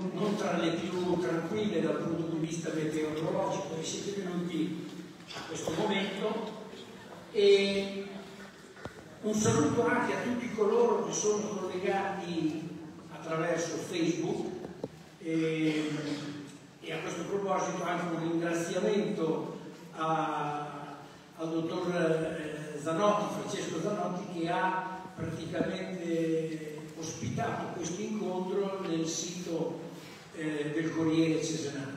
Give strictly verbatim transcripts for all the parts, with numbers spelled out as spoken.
non, non tra le più tranquille dal punto di vista meteorologico, e siete venuti a questo momento. E un saluto anche a tutti coloro che sono collegati attraverso Facebook, e, e a questo proposito anche un ringraziamento a, al dottor Zanotti, Francesco Zanotti, che ha praticamente ospitato questo incontro nel sito eh, del Corriere Cesenano.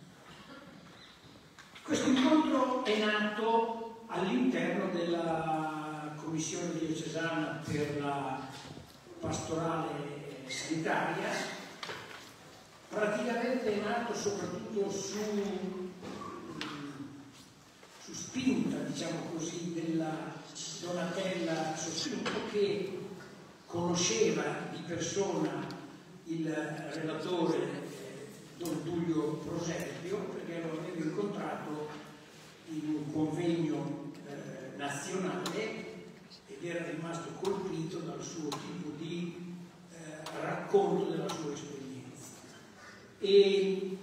Questo incontro è nato all'interno della Commissione diocesana per la pastorale sanitaria. Praticamente è nato soprattutto su, su spinta, diciamo così, della Donatella Sospinto, che conosceva di persona il relatore eh, Don Tullio Prosepio, perché lo aveva incontrato in un convegno eh, nazionale ed era rimasto colpito dal suo tipo di eh, racconto della sua esperienza. E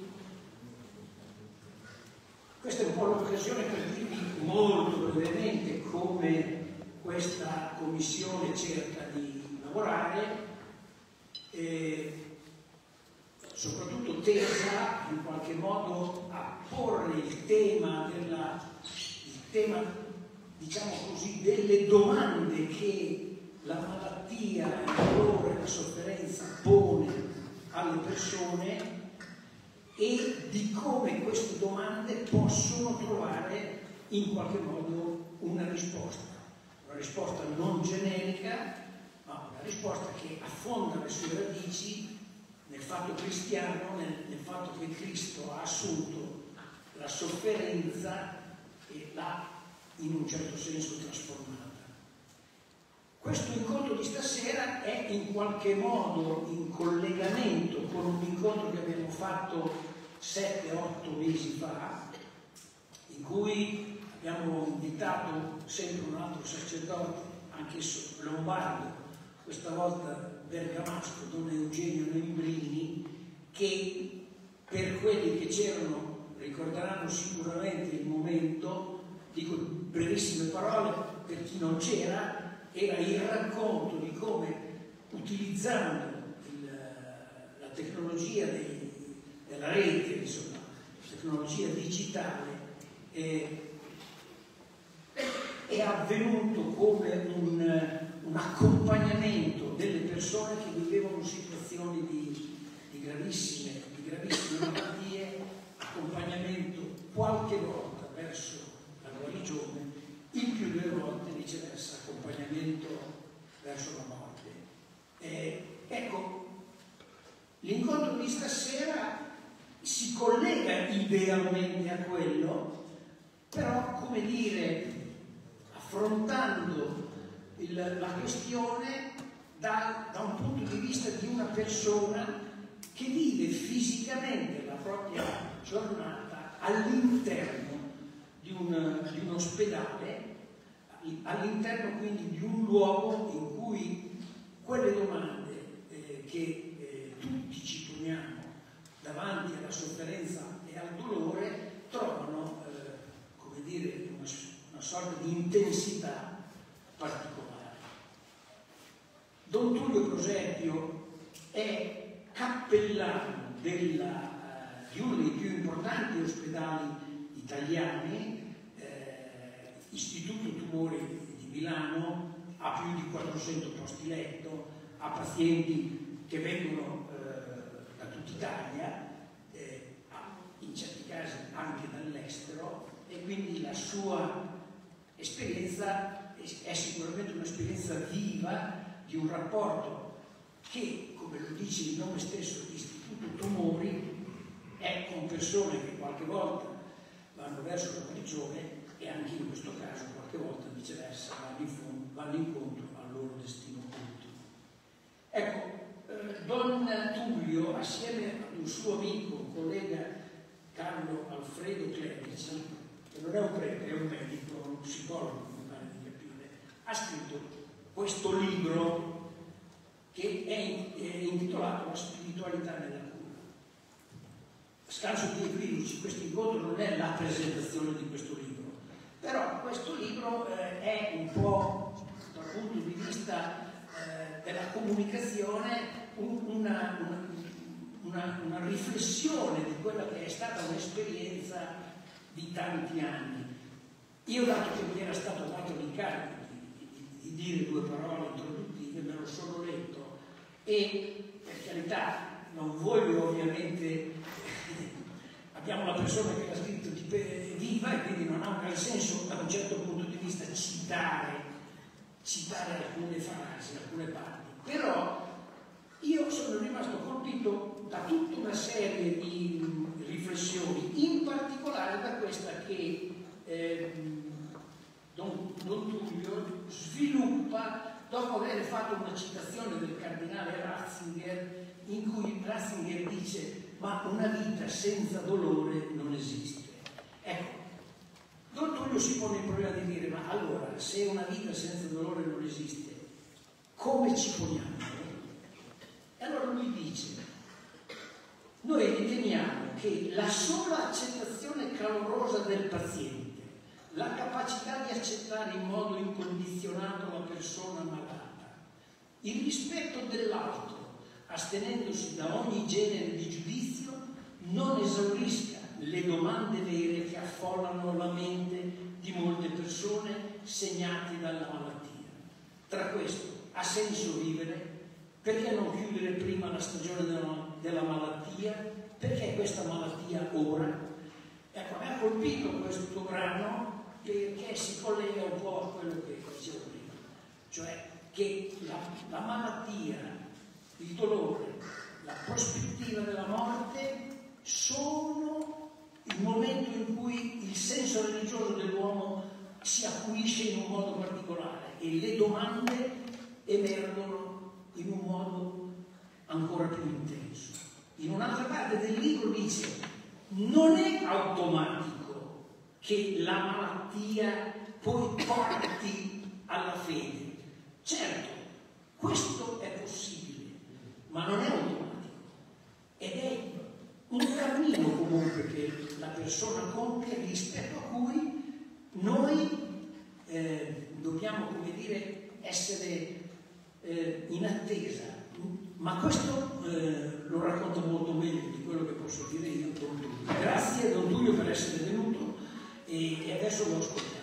questa è un po' l'occasione per dirvi molto brevemente come questa commissione cerca di lavorare, eh, soprattutto tesa in qualche modo a porre il tema, della, il tema diciamo così, delle domande che la malattia, il dolore, la sofferenza pone alle persone, e di come queste domande possono trovare in qualche modo una risposta. Una risposta non generica, ma una risposta che affonda le sue radici nel fatto cristiano, nel, nel fatto che Cristo ha assunto la sofferenza e l'ha in un certo senso trasformata. Questo incontro di stasera è in qualche modo in collegamento con un incontro che abbiamo fatto sette otto mesi fa, in cui abbiamo invitato sempre un altro sacerdote, anch'esso lombardo, questa volta bergamasco, Don Eugenio Membrini, che per quelli che c'erano ricorderanno sicuramente il momento. Dico brevissime parole per chi non c'era. Era il racconto di come, utilizzando il, la tecnologia dei, della rete, insomma, la tecnologia digitale, eh, è avvenuto come un, un accompagnamento delle persone che vivevano situazioni di, di, gravissime, di gravissime malattie, accompagnamento qualche volta verso la guarigione, il più delle volte viceversa accompagnamento verso la morte. Eh, ecco, l'incontro di stasera si collega idealmente a quello, però, come dire, affrontando il, la questione da, da un punto di vista di una persona che vive fisicamente la propria giornata all'interno di un, di un ospedale, all'interno quindi di un luogo in cui quelle domande eh, che eh, tutti ci poniamo davanti alla sofferenza e al dolore trovano, eh, come dire, una, una sorta di intensità particolare. Don Tullio Prosepio è cappellano della, di uno dei più importanti ospedali italiani, Istituto Tumori di Milano, ha più di quattrocento posti letto, ha pazienti che vengono eh, da tutta Italia, eh, in certi casi anche dall'estero, e quindi la sua esperienza è, è sicuramente un'esperienza viva di un rapporto che, come lo dice il nome stesso, Istituto Tumori, è con persone che qualche volta vanno verso la guarigione e anche in questo caso qualche volta viceversa vanno incontro al loro destino ultimo. Ecco, eh, Don Tullio, assieme ad un suo amico, un collega, Carlo Alfredo Clerici, che non è un prete, è un medico, un psicologo, mi pare di capire, ha scritto questo libro che è, è intitolato La spiritualità nella cura. scanso di equivoci, questo incontro non è la presentazione di questo libro, però questo libro eh, è un po', dal punto di vista eh, della comunicazione, un, una, una, una, una riflessione di quella che è stata un'esperienza di tanti anni. Io, dato che mi era stato dato l'incarico di, di, di dire due parole introduttive, me lo sono letto e, per carità, non voglio ovviamente, abbiamo la persona che l'ha scritto di viva e quindi non ha un gran senso da un certo punto di vista citare, citare alcune frasi, alcune parti, però io sono rimasto colpito da tutta una serie di riflessioni, in particolare da questa che eh, Don, Don Tullio sviluppa dopo aver fatto una citazione del cardinale Ratzinger, in cui Ratzinger dice: ma una vita senza dolore non esiste. Ecco, Don Tullio si pone il problema di dire: ma allora, se una vita senza dolore non esiste, come ci poniamo? E allora lui dice: noi riteniamo che la sola accettazione calorosa del paziente, la capacità di accettare in modo incondizionato la persona malata, il rispetto dell'altro, astenendosi da ogni genere di giudizio, non esaurisca le domande vere che affollano la mente di molte persone segnate dalla malattia. Tra questo, ha senso vivere? Perché non chiudere prima la stagione della, della malattia? Perché questa malattia ora? Ecco, mi ha colpito questo brano perché si collega un po' a quello che dicevo prima, cioè che la, la malattia, il dolore, la prospettiva della morte sono il momento in cui il senso religioso dell'uomo si acuisce in un modo particolare e le domande emergono in un modo ancora più intenso. In un'altra parte del libro dice: non è automatico che la malattia poi porti alla fede. Certo, questo è possibile, ma non è automatico, ed è un cammino comunque che la persona compie, rispetto a cui noi eh, dobbiamo, come dire, essere eh, in attesa. Ma questo eh, lo racconta molto meglio di quello che posso dire io, Don Tullio. Grazie Don Tullio per essere venuto e, e adesso lo ascoltiamo.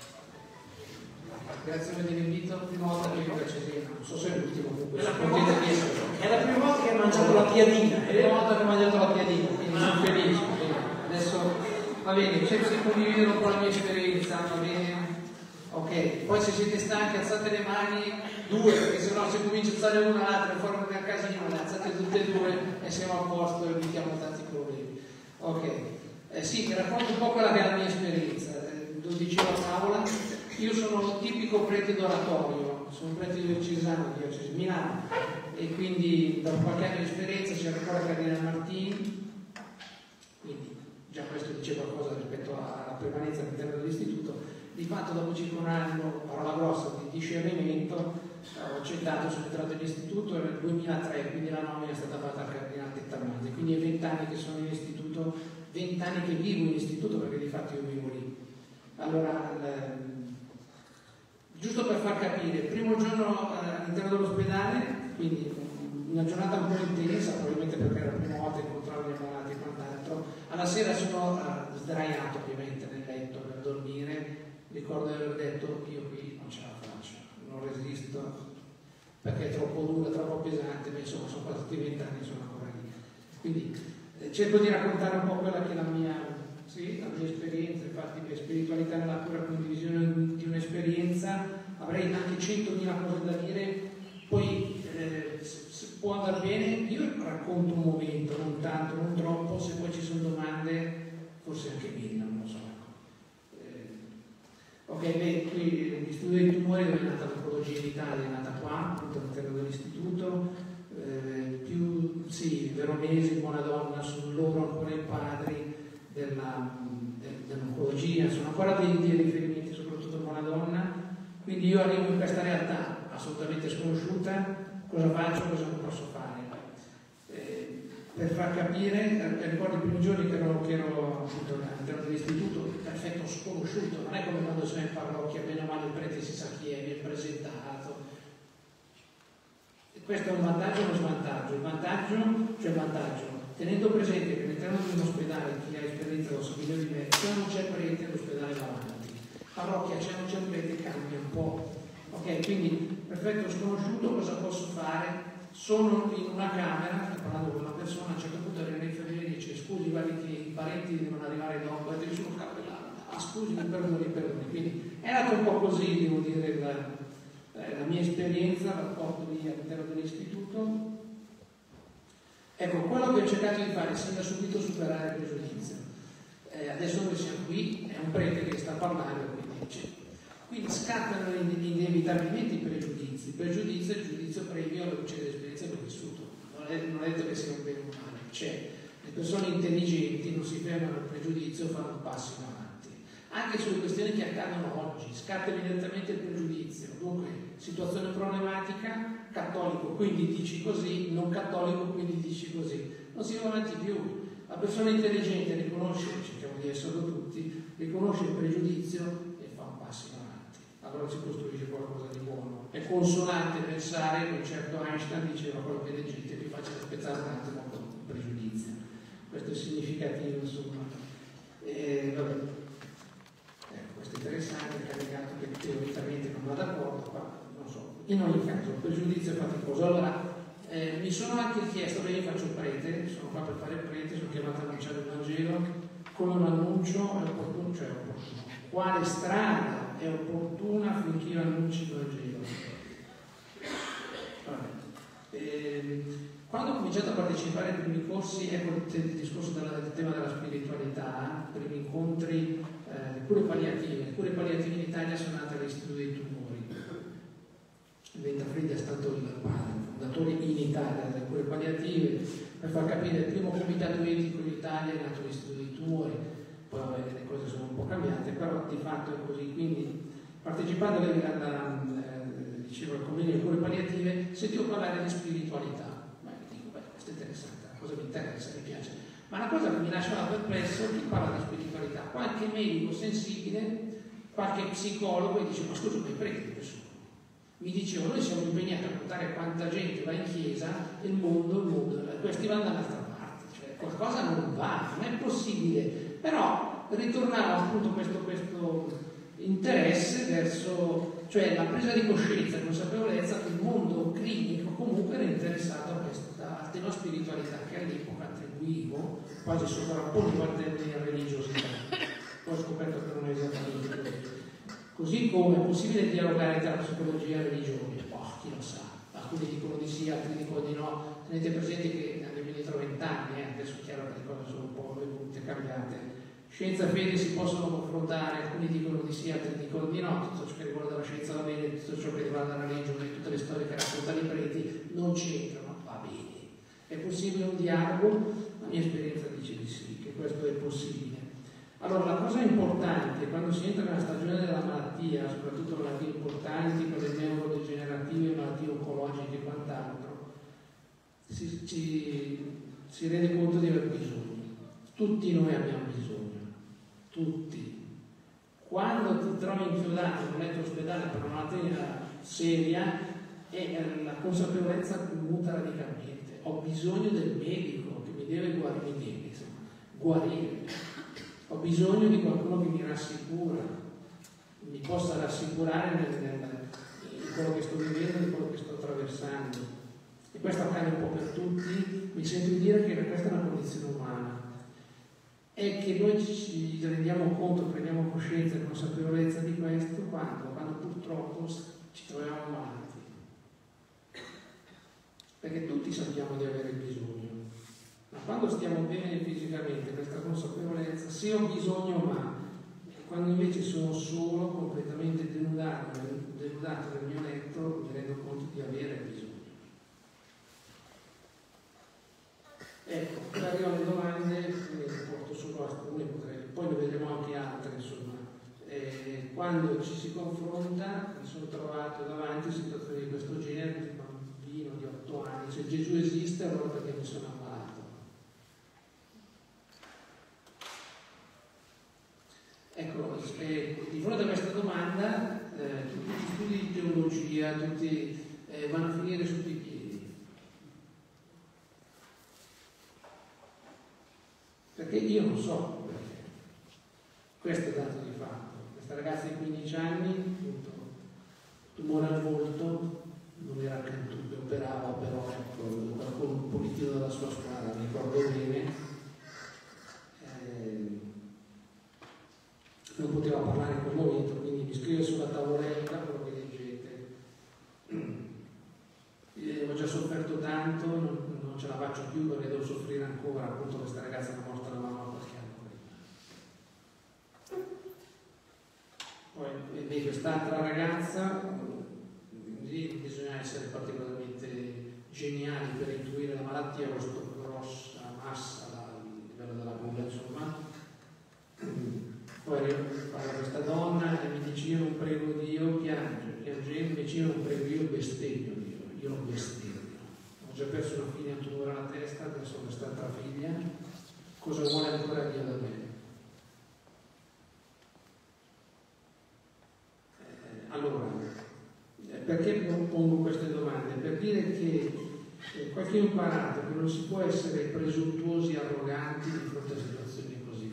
Grazie per l'invito, prima volta che vengo a Cesena, non so se è l'ultimo comunque. È la prima volta che, è la prima volta che hai mangiato la piadina. È la prima volta che ho mangiato la piadina, quindi sono felice. Adesso va bene, cerco di condividere un po' la mia esperienza, va bene? Ok, poi se siete stanchi alzate le mani, due, perché sennò se comincio a alzare una l'altra e fuori da casa di una, alzate tutte e due e siamo a posto e evitiamo tanti problemi. Ok, eh, sì, vi racconto un po' quella che è la mia esperienza. Eh, lo diceva Paola, io sono un tipico prete d'oratorio, sono un prete diocesano di diocesi di Milano e quindi da qualche anno di esperienza c'è ancora Cardinale Martini, quindi già questo dice qualcosa rispetto alla permanenza all'interno dell'istituto. Di fatto dopo circa un anno, parola grossa, di discernimento, ho accettato, sono entrato all'istituto nel duemilatré, quindi la nomina è stata fatta al Cardinale Tettamante, quindi è vent'anni che sono in istituto, vent'anni che vivo in istituto perché di fatto io vivo lì. Allora, ehm, giusto per far capire, il primo giorno eh, all'interno dell'ospedale, quindi una giornata un po' intensa, probabilmente perché era la prima volta che incontravo gli ammalati e quant'altro, alla sera sono eh, sdraiato ovviamente nel letto per dormire. Ricordo di aver detto: io qui non ce la faccio, non resisto, perché è troppo dura, troppo pesante, ma insomma sono passati vent'anni e sono ancora lì. Quindi eh, cerco di raccontare un po' quella che è la mia, sì, la mia esperienza, infatti per spiritualità nella pura condivisione di un'esperienza avrei anche centomila cose da dire, poi eh, può andare bene, io racconto un momento, non tanto, non troppo, se poi ci sono domande forse anche meglio, non lo so. Ok, beh, qui l'istituto dei tumori dove è nata l'oncologia in Italia, è nata qua, appunto all'interno dell'istituto, eh, più, sì, veronesi, Buonadonna, sono loro ancora i padri della, de, dell'oncologia, sono ancora dei, dei riferimenti, soprattutto Buonadonna, quindi io arrivo in questa realtà assolutamente sconosciuta, cosa faccio, cosa non posso fare. Eh, per far capire, eh, ricordo i primi giorni che ero, che ero appunto all'interno dell'istituto, perfetto sconosciuto, non è come quando sei in parrocchia, bene o male il prete si sa chi è, viene presentato. E questo è un vantaggio e uno svantaggio. Il vantaggio, cioè il vantaggio, tenendo presente che all'interno di un ospedale, chi ha esperienza lo sa meglio di me, se non c'è prete l'ospedale va avanti, parrocchia c'è non c'è prete cambia un po'. Ok, quindi perfetto sconosciuto, cosa posso fare? Sono in una camera, sto parlando con una persona, a un certo punto arriva l'infermiere e dice scusi, guardi che i parenti devono arrivare dopo, guardi sullo cappellano, ah scusi, mi perdoni, mi perdoni. Quindi è andato un po' così, devo dire, la, la mia esperienza, il rapporto lì all'interno dell'istituto. Ecco, quello che ho cercato di fare è sin da subito superare il pregiudizio. Eh, adesso noi siamo qui, è un prete che sta parlando, quindi dice. Quindi scattano inevitabilmente i pregiudizi. Il pregiudizio è il giudizio previo alla luce dell'esperienza che ho vissuto. Non è, non è detto che sia un bene o un male. C'è. Le persone intelligenti non si fermano al pregiudizio, fanno un passo in avanti. Anche sulle questioni che accadono oggi, scatta immediatamente il pregiudizio. Dunque, situazione problematica, cattolico, quindi dici così, non cattolico, quindi dici così. Non si va avanti più. La persona intelligente riconosce, cerchiamo di esserlo tutti, riconosce il pregiudizio e fa un passo in avanti. Allora si costruisce qualcosa di buono. È consonante pensare che un certo Einstein diceva quello che leggete vi faccia spezzare un attimo con pregiudizio. Questo è significativo, insomma. E, vabbè. Eh, questo è interessante, è caricato che teoricamente non va d'accordo, ma non so. In ogni caso, il pregiudizio è faticoso. Allora, eh, mi sono anche chiesto, beh, io faccio prete, sono qua per fare il prete, sono chiamato a annunciare il Vangelo, come un annuncio è opportuno, cioè opportuno. Quale strada è opportuna affinché io annunci il Vangelo? Eh, quando ho cominciato a partecipare ai primi corsi, ecco il, il discorso della, del tema della spiritualità, i primi incontri, eh, le cure palliative. Le cure palliative in Italia sono nate all'Istituto dei Tumori. Ventafredi è stato il fondatore in Italia delle cure palliative. Per far capire, il primo comitato etico in Italia è nato all'Istituto dei Tumori. Poi vabbè, le cose sono un po' cambiate, però di fatto è così. Quindi, partecipando alla, alla, eh, dicevo, al convegno di cure palliative, sentivo parlare di spiritualità. Ma dico, beh, questo è interessante, la cosa mi interessa, mi piace. Ma la cosa che mi lasciava perplesso, chi parla di spiritualità? Qualche medico sensibile, qualche psicologo, e dice, ma scusa, ma i preti che sono? Mi dicevo, noi siamo impegnati a contare quanta gente va in chiesa e il mondo, il mondo, questi vanno dall'altra parte, cioè qualcosa non va, non è possibile. Però ritornava appunto questo, questo interesse verso, cioè la presa di coscienza, consapevolezza che il mondo clinico comunque era interessato a questa tema spiritualità che all'epoca attribuivo, quasi sovrapponevo al termine religiosità. Poi ho scoperto che non è esattamente così. Così come è possibile dialogare tra psicologia e religione? Boh, chi lo sa. Alcuni dicono di sì, altri dicono di no. Tenete presente che abbiamo dietro vent'anni, eh, adesso è chiaro che le cose sono un po' evolute, cambiate. Scienza e fede si possono confrontare, alcuni dicono di sì, altri dicono di no. Tutto ciò che riguarda la scienza va bene, tutto ciò che riguarda la religione, tutte le storie che raccontano i preti non c'entrano, va bene. È possibile un dialogo? La mia esperienza dice di sì, che questo è possibile. Allora, la cosa importante quando si entra nella stagione della malattia, soprattutto malattie importanti, quelle neurodegenerative, malattie oncologiche e quant'altro, si, ci, si rende conto di aver bisogno. Tutti noi abbiamo bisogno, tutti. Quando ti trovi inchiodato in un letto ospedale per una malattia seria, e la consapevolezza muta radicalmente. Ho bisogno del medico che mi deve guarire, mi deve, insomma, guarire. Ho bisogno di qualcuno che mi rassicura, mi possa rassicurare nel, nel, in quello che sto vivendo, in quello che sto attraversando. E questo accade un po' per tutti. Mi sento di dire che questa è una condizione umana. È che noi ci rendiamo conto, prendiamo coscienza e consapevolezza di questo quando, quando purtroppo ci troviamo malati. Perché tutti sappiamo di avere bisogno. Ma quando stiamo bene fisicamente, questa consapevolezza, sì ho bisogno, ma quando invece sono solo, completamente denudato, denudato nel mio letto, mi rendo conto di avere bisogno. Ecco, per arrivare alle domande, ne porto solo alcune, potrei, poi ne vedremo anche altre, insomma. Eh, quando ci si confronta, mi sono trovato davanti a situazioni di questo genere, di bambino di otto anni, se Gesù esiste allora perché mi sono ammalato. E di fronte a questa domanda eh, tutti gli studi di teologia tutti eh, vanno a finire sotto i piedi, perché io non so perché. Questo è dato di fatto. Questa ragazza di quindici anni, appunto, tumore al volto, non era Cantù, operava, però ecco, qualcuno un pochettino della sua squadra, mi ricordo bene. Non poteva parlare in quel momento, quindi mi scrive sulla tavoletta quello che leggete. Eh, ho già sofferto tanto, non, non ce la faccio più perché devo soffrire ancora. Appunto, questa ragazza mi ha morta la mamma qualche anno prima. Poi vedi quest'altra ragazza, lì bisogna essere particolarmente geniali per intuire la malattia, questa grossa massa a livello della gola, insomma. Poi parla questa donna e mi dice: io non prego Dio, piange, piangendo, invece io non prego Io, bestemmo Dio, io non bestemmio. Ho già perso una figlia, un tumore alla testa, adesso ho quest'altra figlia, cosa vuole ancora Dio da me? Eh, allora, perché pongo queste domande? Per dire che eh, qualche imparato che non si può essere presuntuosi e arroganti di fronte a situazioni così.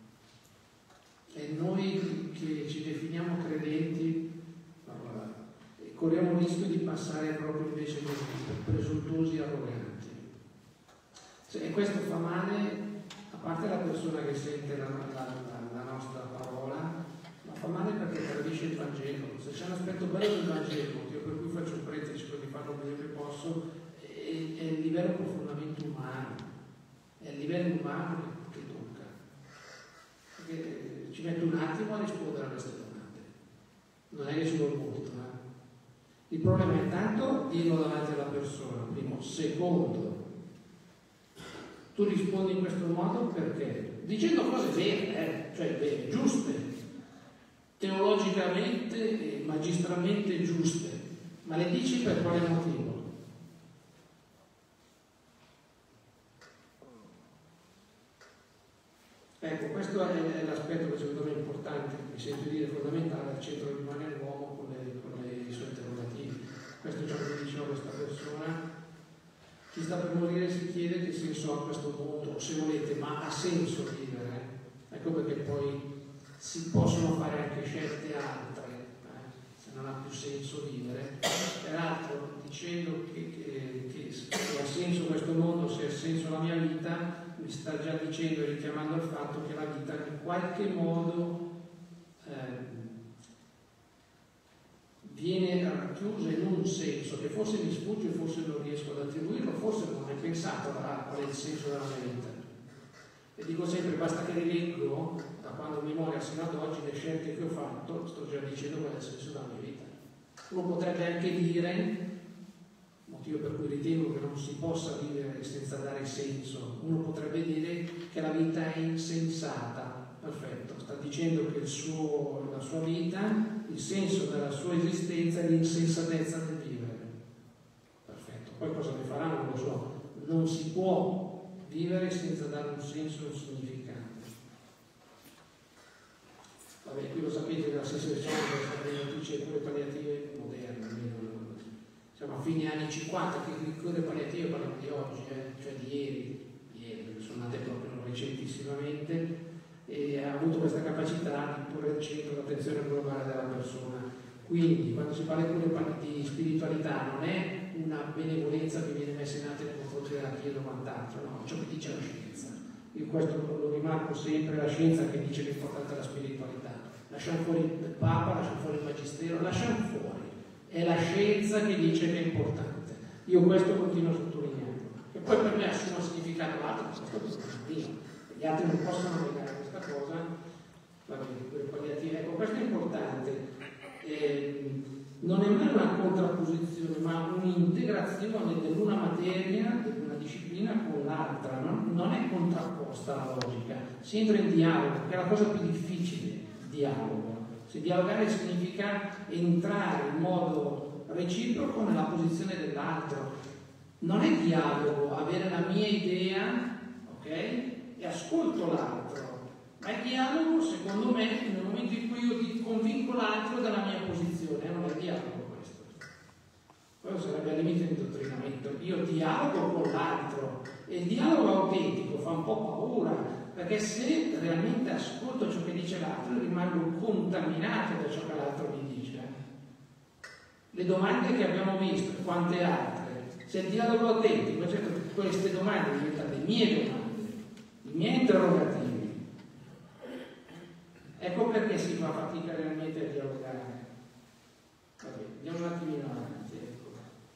E noi che ci definiamo credenti, allora, corriamo il rischio di passare proprio invece per presuntuosi e arroganti. E questo fa male, a parte la persona che sente la, la, la, la nostra parola, ma fa male perché tradisce il Vangelo. Se c'è un aspetto bello del Vangelo, motivo per cui faccio un prete, cerco di farlo meglio che posso, è, è il livello profondamente umano, è il livello umano che, che tocca. Perché, ci metto un attimo a rispondere a queste domande, non è che ci vuole molto, eh? Il problema è tanto dirlo davanti alla persona, primo. Secondo, tu rispondi in questo modo perché? Dicendo cose vere, eh? Cioè vere, giuste, teologicamente e magistralmente giuste, ma le dici per quale motivo? Ecco, questo è l'aspetto che secondo me è importante, mi sento dire fondamentale, al centro rimane l'uomo con, le, con le, i suoi interrogativi. Questo è ciò che diceva questa persona. Chi sta per morire si chiede che senso ha questo mondo, o se volete, ma ha senso vivere? Ecco perché poi si possono fare anche scelte altre, eh? Se non ha più senso vivere. Peraltro, dicendo che, che, che, che ha senso questo mondo, se ha senso la mia vita, mi sta già dicendo e richiamando il fatto che la vita in qualche modo eh, viene racchiusa in un senso che forse mi sfugge, forse non riesco ad attribuirlo, forse non ho mai pensato a qual è il senso della mia vita. E dico sempre, basta che rileggo da quando mi muore sino ad oggi le scelte che ho fatto, sto già dicendo qual è il senso della mia vita. Uno potrebbe anche dire, motivo per cui ritengo che non si possa vivere senza dare senso, uno potrebbe dire che la vita è insensata. Perfetto, sta dicendo che il suo, la sua vita, il senso della sua esistenza è l'insensatezza del vivere. Perfetto, poi cosa ne farà non lo so. Non si può vivere senza dare un senso e un significato. Vabbè, qui lo sapete, nella stessa regione tutte le cure palliative moderne, siamo a fine anni cinquanta, che le cure palliative parliamo di oggi, eh? Cioè di ieri, ieri, sono nate proprio recentissimamente, e ha avuto questa capacità di porre al centro l'attenzione globale della persona. Quindi quando si parla di spiritualità non è una benevolenza che viene messa in atto nei confronti della Chiesa o quant'altro, no, ciò che dice la scienza. Io questo lo rimarco sempre, la scienza che dice che è importante la spiritualità. Lasciamo fuori il Papa, lasciamo fuori il Magistero, lasciamo fuori. È la scienza che dice che è importante. Io questo continuo a sottolinearlo. E poi per me assume un significato altro, questo è mio. Gli altri non possono negare questa cosa. Va bene, ecco, questo è importante. Eh, non è mai una contrapposizione, ma un'integrazione dell'una materia, dell'una disciplina con l'altra, no? Non è contrapposta la logica, si entra in dialogo, che è la cosa più difficile, il dialogo. Se dialogare significa entrare in modo reciproco nella posizione dell'altro. Non è dialogo avere la mia idea, ok? E ascolto l'altro. Ma è dialogo, secondo me, nel momento in cui io di, convinco l'altro della mia posizione, non è dialogo questo. Questo sarebbe al limite di indottrinamento. Io dialogo con l'altro e il dialogo autentico fa un po' paura, perché se realmente ascolto ciò che dice l'altro rimango contaminato da ciò che l'altro mi dice. Le domande che abbiamo visto e quante altre, se il dialogo autentico, certo, queste domande diventano le mie domande, i miei interrogativi. Ecco perché si fa fatica realmente a dialogare. Vabbè, andiamo un attimino avanti, ecco.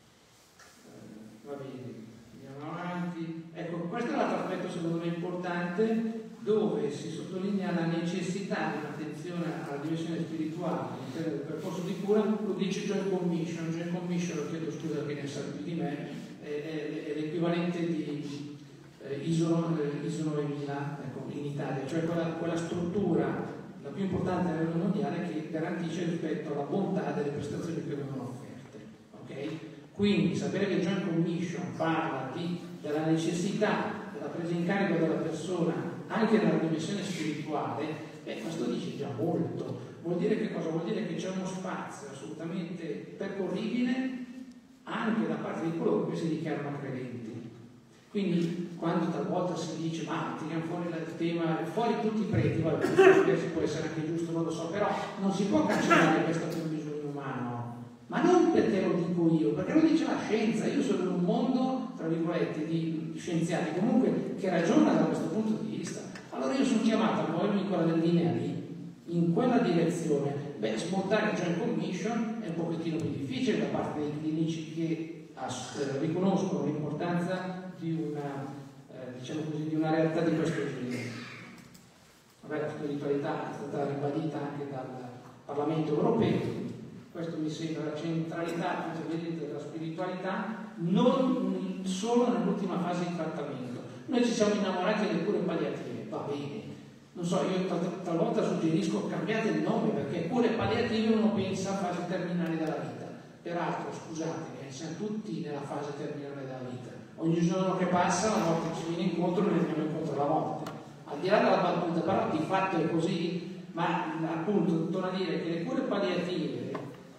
Eh, va bene, andiamo avanti. Ecco, questo è l'altro aspetto secondo me importante, dove si sottolinea la necessità di un'attenzione alla dimensione spirituale all'interno del percorso di cura. Lo dice Joint Commission. Joint Commission, lo chiedo scusa che ne sa più di me, è, è, è l'equivalente di eh, ISO novemila ecco, in Italia, cioè quella, quella struttura la più importante a livello mondiale che garantisce rispetto alla bontà delle prestazioni che vengono offerte. Okay? Quindi sapere che Joint Commission parla di, della necessità della presa in carico della persona anche nella dimensione spirituale, beh, questo dice già molto. Vuol dire che cosa? Vuol dire che c'è uno spazio assolutamente percorribile anche da parte di coloro che si dichiarano credenti. Quindi quando talvolta si dice ma tiriamo fuori il tema, fuori tutti i preti, vabbè, può essere anche giusto, non lo so, però non si può cancellare questo che è un bisogno umano, ma non perché lo dico io, perché lo dice la scienza. Io sono in un mondo, tra virgolette, di scienziati comunque che ragiona da questo punto di vista. Allora io sono chiamato a muovermi in quella del linea lì, in quella direzione. Beh, smontare il Joint Commission è un pochettino più difficile da parte dei clinici che eh, riconoscono l'importanza di una, eh, diciamo così, di una realtà di questo genere. Vabbè, la spiritualità è stata ribadita anche dal Parlamento europeo, questo mi sembra la centralità della spiritualità, non solo nell'ultima fase di trattamento. Noi ci siamo innamorati delle cure palliative, va bene, non so, io tal- talvolta suggerisco cambiate il nome, perché cure palliative uno pensa a fase terminale della vita. Peraltro, scusatemi, siamo tutti nella fase terminale della vita. Ogni giorno che passa la morte ci viene incontro e noi andiamo incontro alla morte. Al di là della battuta, però di fatto è così, ma appunto torno a dire che le cure palliative,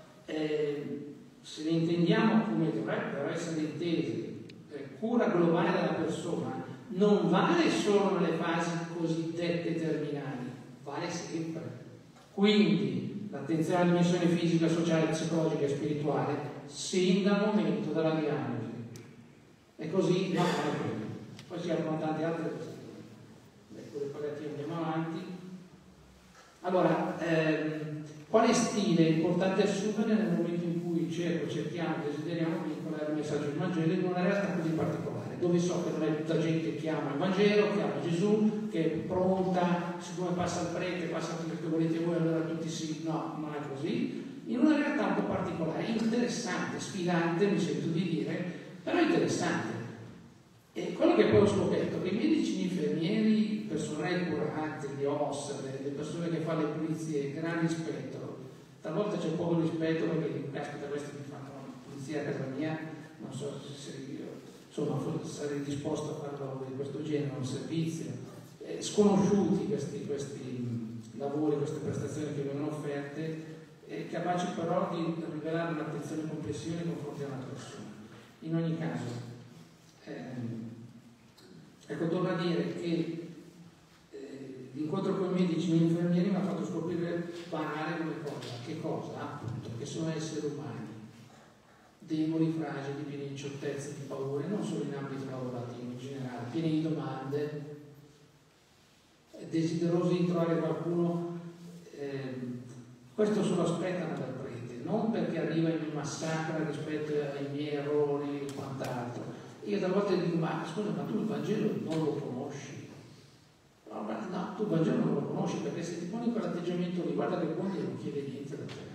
eh, se le intendiamo come dovrebbero essere intese, eh, cura globale della persona, non vale solo nelle fasi cosiddette terminali, vale sempre. Quindi l'attenzione alla dimensione fisica, sociale, psicologica e spirituale sin dal momento della diagnosi. E così no, non è quello. Poi si aprono tante altre questioni. Ecco, le palliative, andiamo avanti. Allora, ehm, quale stile è importante assumere nel momento in cui cerco, cerchiamo, desideriamo vincolare il messaggio del Vangelo in una realtà così particolare, dove so che non è tutta gente che ama il Vangelo, che ama Gesù, che è pronta, siccome passa il prete, passa quello che volete voi, allora tutti sì, no, non è così. In una realtà un po' particolare, interessante, sfidante, mi sento di dire, però interessante. E quello che poi ho scoperto è che i medici, gli infermieri, il personale curante, gli O S, le, le persone che fanno le pulizie, gran rispetto. Talvolta c'è poco rispetto perché dico, caspita, questi che fanno pulizia a casa mia, non so se io insomma sarei disposto a fare un lavoro di questo genere, un servizio. Eh, sconosciuti questi, questi lavori, queste prestazioni che vengono offerte, eh, capaci però di rivelare un'attenzione complessiva nei confronti della persona. In ogni caso, ehm, ecco, torno a dire che eh, l'incontro con i medici e gli infermieri mi ha fatto scoprire banale come cosa. Che cosa? Appunto, che sono esseri umani, deboli, fragili, pieni di incertezze, di paure, non solo in ambito lavorativo, in generale, pieni di domande, desiderosi di trovare qualcuno. Eh, questo solo aspettano dal prete, non perché arriva e mi massacra rispetto ai miei errori e quant'altro. Io talvolta dico, ma scusa, ma tu il Vangelo non lo conosci? No, ma, no, tu il Vangelo non lo conosci, perché se ti poni quell'atteggiamento lì, guarda che buon Dio non chiede niente da te.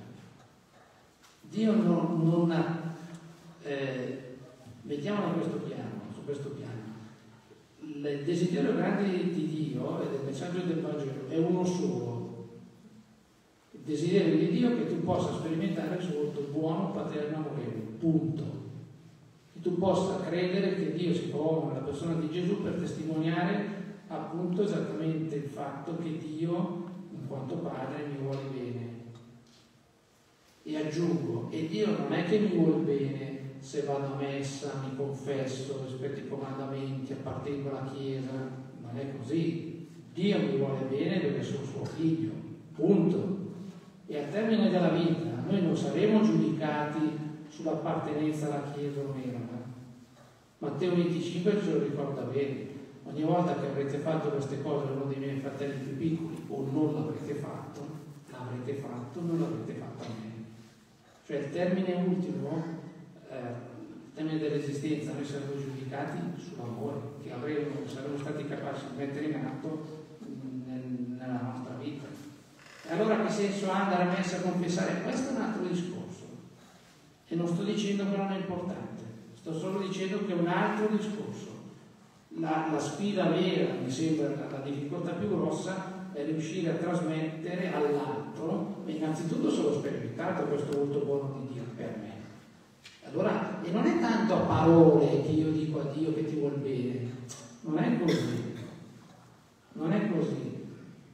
Dio non, non ha, eh, mettiamolo questo piano, su questo piano. Il desiderio grande di Dio e del messaggio del Vangelo è uno solo. Il desiderio di Dio è che tu possa sperimentare il suo volto buono, paterno, amorevole, punto. Che tu possa credere che Dio si fa uomo nella persona di Gesù per testimoniare appunto esattamente il fatto che Dio in in quanto padre mi vuole bene. E aggiungo, e Dio non è che mi vuole bene se vado a messa, mi confesso, rispetto ai comandamenti, appartengo alla Chiesa, non è così. Dio mi vuole bene perché sono suo figlio, punto. E al termine della vita noi non saremo giudicati sull'appartenenza alla Chiesa o meno. Matteo venticinque ce lo ricorda bene. Ogni volta che avrete fatto queste cose a uno dei miei fratelli più piccoli o non l'avrete fatto, l'avrete fatto, non l'avrete fatto a me. Cioè il termine ultimo, eh, il termine dell'esistenza, noi saremo giudicati sull'amore che avremo, saremo stati capaci di mettere in atto nel, nella nostra vita. E allora che senso ha andare a messa a confessare? Questo è un altro discorso. E non sto dicendo che non è importante, sto solo dicendo che è un altro discorso. La, la sfida vera, mi sembra la difficoltà più grossa, è riuscire a trasmettere all'altro, e innanzitutto se l'ho sperimentato questo molto buono di Dio per me. Allora, e non è tanto a parole che io dico a Dio che ti vuol bene, non è così, non è così.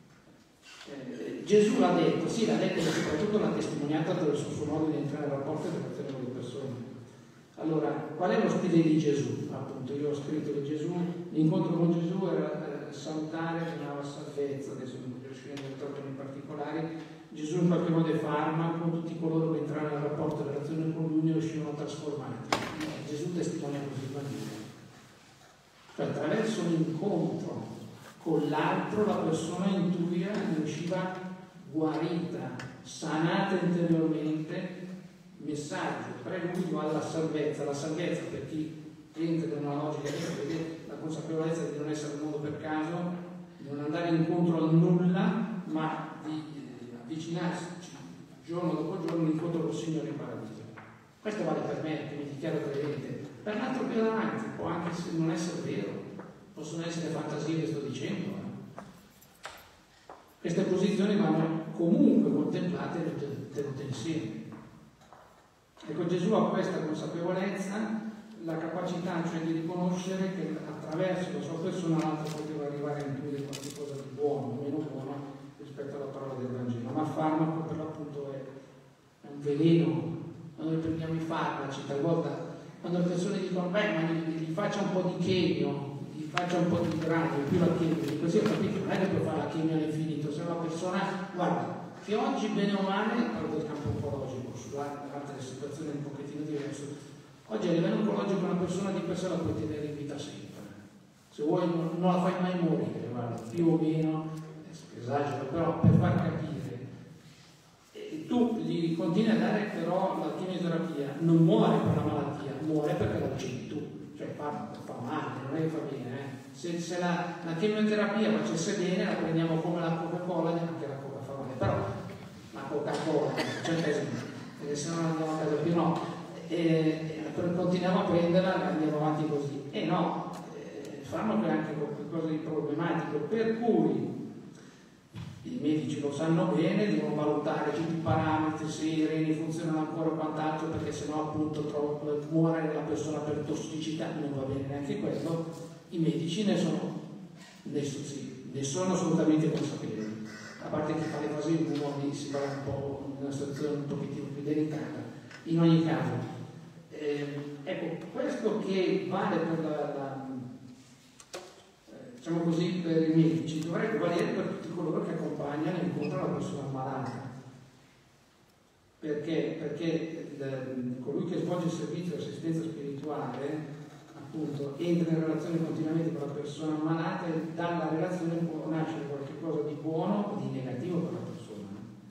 Eh, Gesù l'ha detto, sì l'ha detto, ma soprattutto l'ha testimoniato attraverso il suo modo di entrare in rapporto e relazione con le persone. Allora, qual è lo stile di Gesù? Appunto, io ho scritto che Gesù, l'incontro con Gesù era eh, salutare, chiamava salvezza, adesso non voglio scendere troppo nei particolari. Gesù in qualche modo è farmaco, tutti coloro che entrano nel rapporto e relazione con lui ne uscivano trasformati. Eh, Gesù testimonia così il Vangelo. Cioè, attraverso l'incontro con l'altro la persona intuia ne usciva guarita, sanata interiormente. Messaggio, preludio alla salvezza. La salvezza, per chi entra in una logica di fede, la consapevolezza di non essere al mondo per caso, di non andare incontro al nulla, ma di eh, avvicinarsi giorno dopo giorno all'incontro col Signore in paradiso. Questo vale per me, che mi dichiaro credente. Per l'altro più avanti, può anche non essere vero, possono essere fantasie che sto dicendo. Eh. Queste posizioni vanno comunque contemplate e tenute insieme. Ecco, Gesù ha questa consapevolezza, la capacità cioè di riconoscere che attraverso la sua persona l'altro poteva arrivare a intuire qualcosa di buono o meno buono rispetto alla parola del Vangelo, ma il farmaco per l'appunto è, è un veleno. Quando noi prendiamo i farmaci, talvolta quando le persone dicono beh ma gli, gli faccia un po' di chemio, gli faccia un po' di granio, più la chemio, di così ho capito, non è che puoi fare la chemio all'infinito, se una persona, guarda, che oggi bene o male, parlo del campo oncologico, sull'altra situazione un pochettino diversa, oggi a livello oncologico una persona di per sé la puoi tenere in vita sempre, se vuoi non, non la fai mai morire, guarda, più o meno, esagero, però per far capire, e tu gli continui a dare però la chemioterapia, non muore per la malattia, muore perché la decidi tu, cioè fa, fa male, non è che fa bene, eh. se, se la, la chemioterapia facesse bene la prendiamo come la Coca-Cola, neanche la Coca fa male, però la Coca-Cola, c'è esempio, perché se no non andiamo a casa più, no, e, e continuiamo a prenderla e andiamo avanti così, e no, eh, fanno anche qualcosa di problematico, per cui i medici lo sanno bene, devono valutare tutti i parametri, se i reni funzionano ancora o quant'altro, perché sennò appunto troppo, muore la persona per tossicità, non va bene neanche quello. I medici ne sono, ne, sì, ne sono assolutamente consapevoli, a parte che fa le fasi uno si va un po' in una situazione un pochettino più delicata. In ogni caso, eh, ecco, questo che vale per la, la diciamo così, per i medici, dovrebbe valere per tutti coloro che accompagnano e incontrano la persona malata. Perché? Perché il, colui che svolge il servizio di assistenza spirituale, appunto, entra in relazione continuamente con la persona malata e dalla relazione può nascere qualcosa di buono o di negativo per la persona.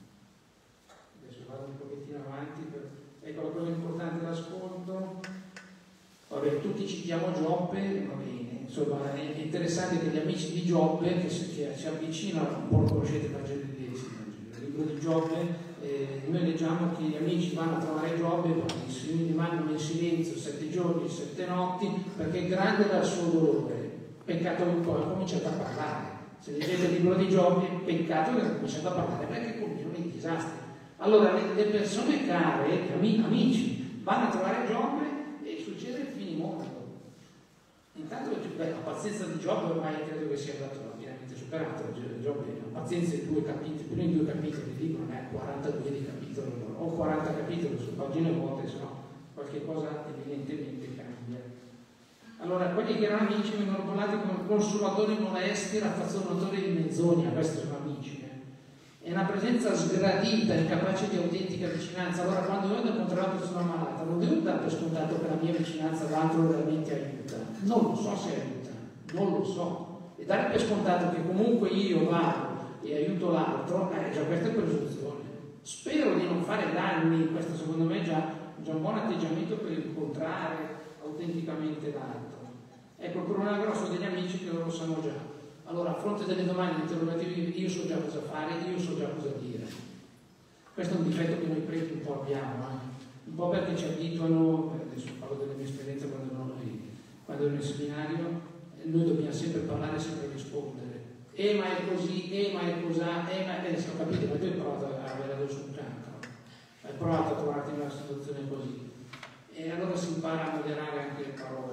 Adesso vado un pochettino avanti. Per... Ecco, la cosa importante l'ascolto. Vabbè, tutti citiamo Giobbe, va bene. Insomma, è interessante che gli amici di Giobbe, che si, che si avvicinano, un po' lo conoscete il Vangelo di Desi, il libro di Giobbe, eh, noi leggiamo che gli amici vanno a trovare Giobbe, gli rimangono in silenzio sette giorni, sette notti, perché grande era il suo dolore, peccato che poi ha cominciato a parlare. Se leggete il libro di Giobbe, peccato che ha cominciato a parlare, perché cominciano i disastri. Allora, le, le persone care, gli amici, vanno a trovare Giobbe e succede il finimondo. Intanto beh, la pazienza di Giobbe ormai credo che sia andato pienamente superato. già bene, la pazienza in due capitoli, i primi due capitoli, dico non è quarantadue di capitoli, o quaranta capitoli su pagine vuote, se no qualche cosa evidentemente cambia. Allora, quelli che erano amici vengono bollati come consumatori molesti, raffazzonatori di menzogna, questi sono amici. Eh. È una presenza sgradita, incapace di autentica vicinanza. Allora, quando io devo incontrare una persona malata, non devo dare per scontato che la mia vicinanza all'altro realmente aiuta. Non lo so se aiuta, non lo so. E dare per scontato che comunque io vado e aiuto l'altro, eh, già questa è presunzione. Spero di non fare danni, questo secondo me è già, già un buon atteggiamento per incontrare autenticamente l'altro. Ecco, il problema grosso degli amici che loro lo sanno già. Allora, a fronte delle domande interrogative, io so già cosa fare, io so già cosa dire. Questo è un difetto che noi preti un po' abbiamo, eh? Un po' perché ci abituano, adesso parlo delle mie esperienze quando ero, quando ero in seminario, noi dobbiamo sempre parlare e sempre rispondere. Eh ma è così, eh ma è cos'ha, eh ma è... Eh, ho capito, ma tu hai provato a avere addosso un cancro, hai provato a trovarti in una situazione così. E allora si impara a moderare anche le parole.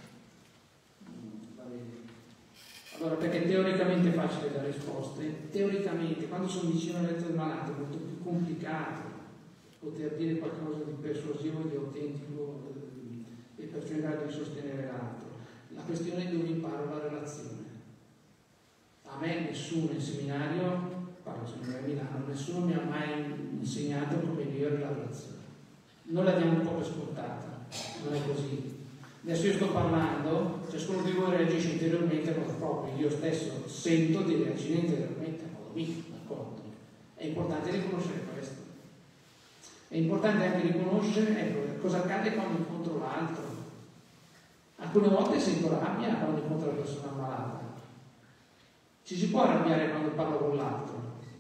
Va bene. Allora, perché teoricamente è facile dare risposte, teoricamente, quando sono vicino al letto del malato è molto più complicato poter dire qualcosa di persuasivo e di autentico e perciò in grado di sostenere l'altro. La questione è dove imparo la relazione. A me nessuno in seminario, parlo sempre a Milano, nessuno mi ha mai insegnato come migliorare la relazione. Noi la diamo un po' per scontata, non è così. Adesso io sto parlando, ciascuno di voi reagisce interiormente a modo proprio, io stesso sento di reagire interiormente a modo mio, d'accordo? È importante riconoscere questo. È importante anche riconoscere, ecco, cosa accade quando incontro l'altro. Alcune volte sento rabbia quando incontro la persona malata. Ci si può arrabbiare quando parlo con l'altro.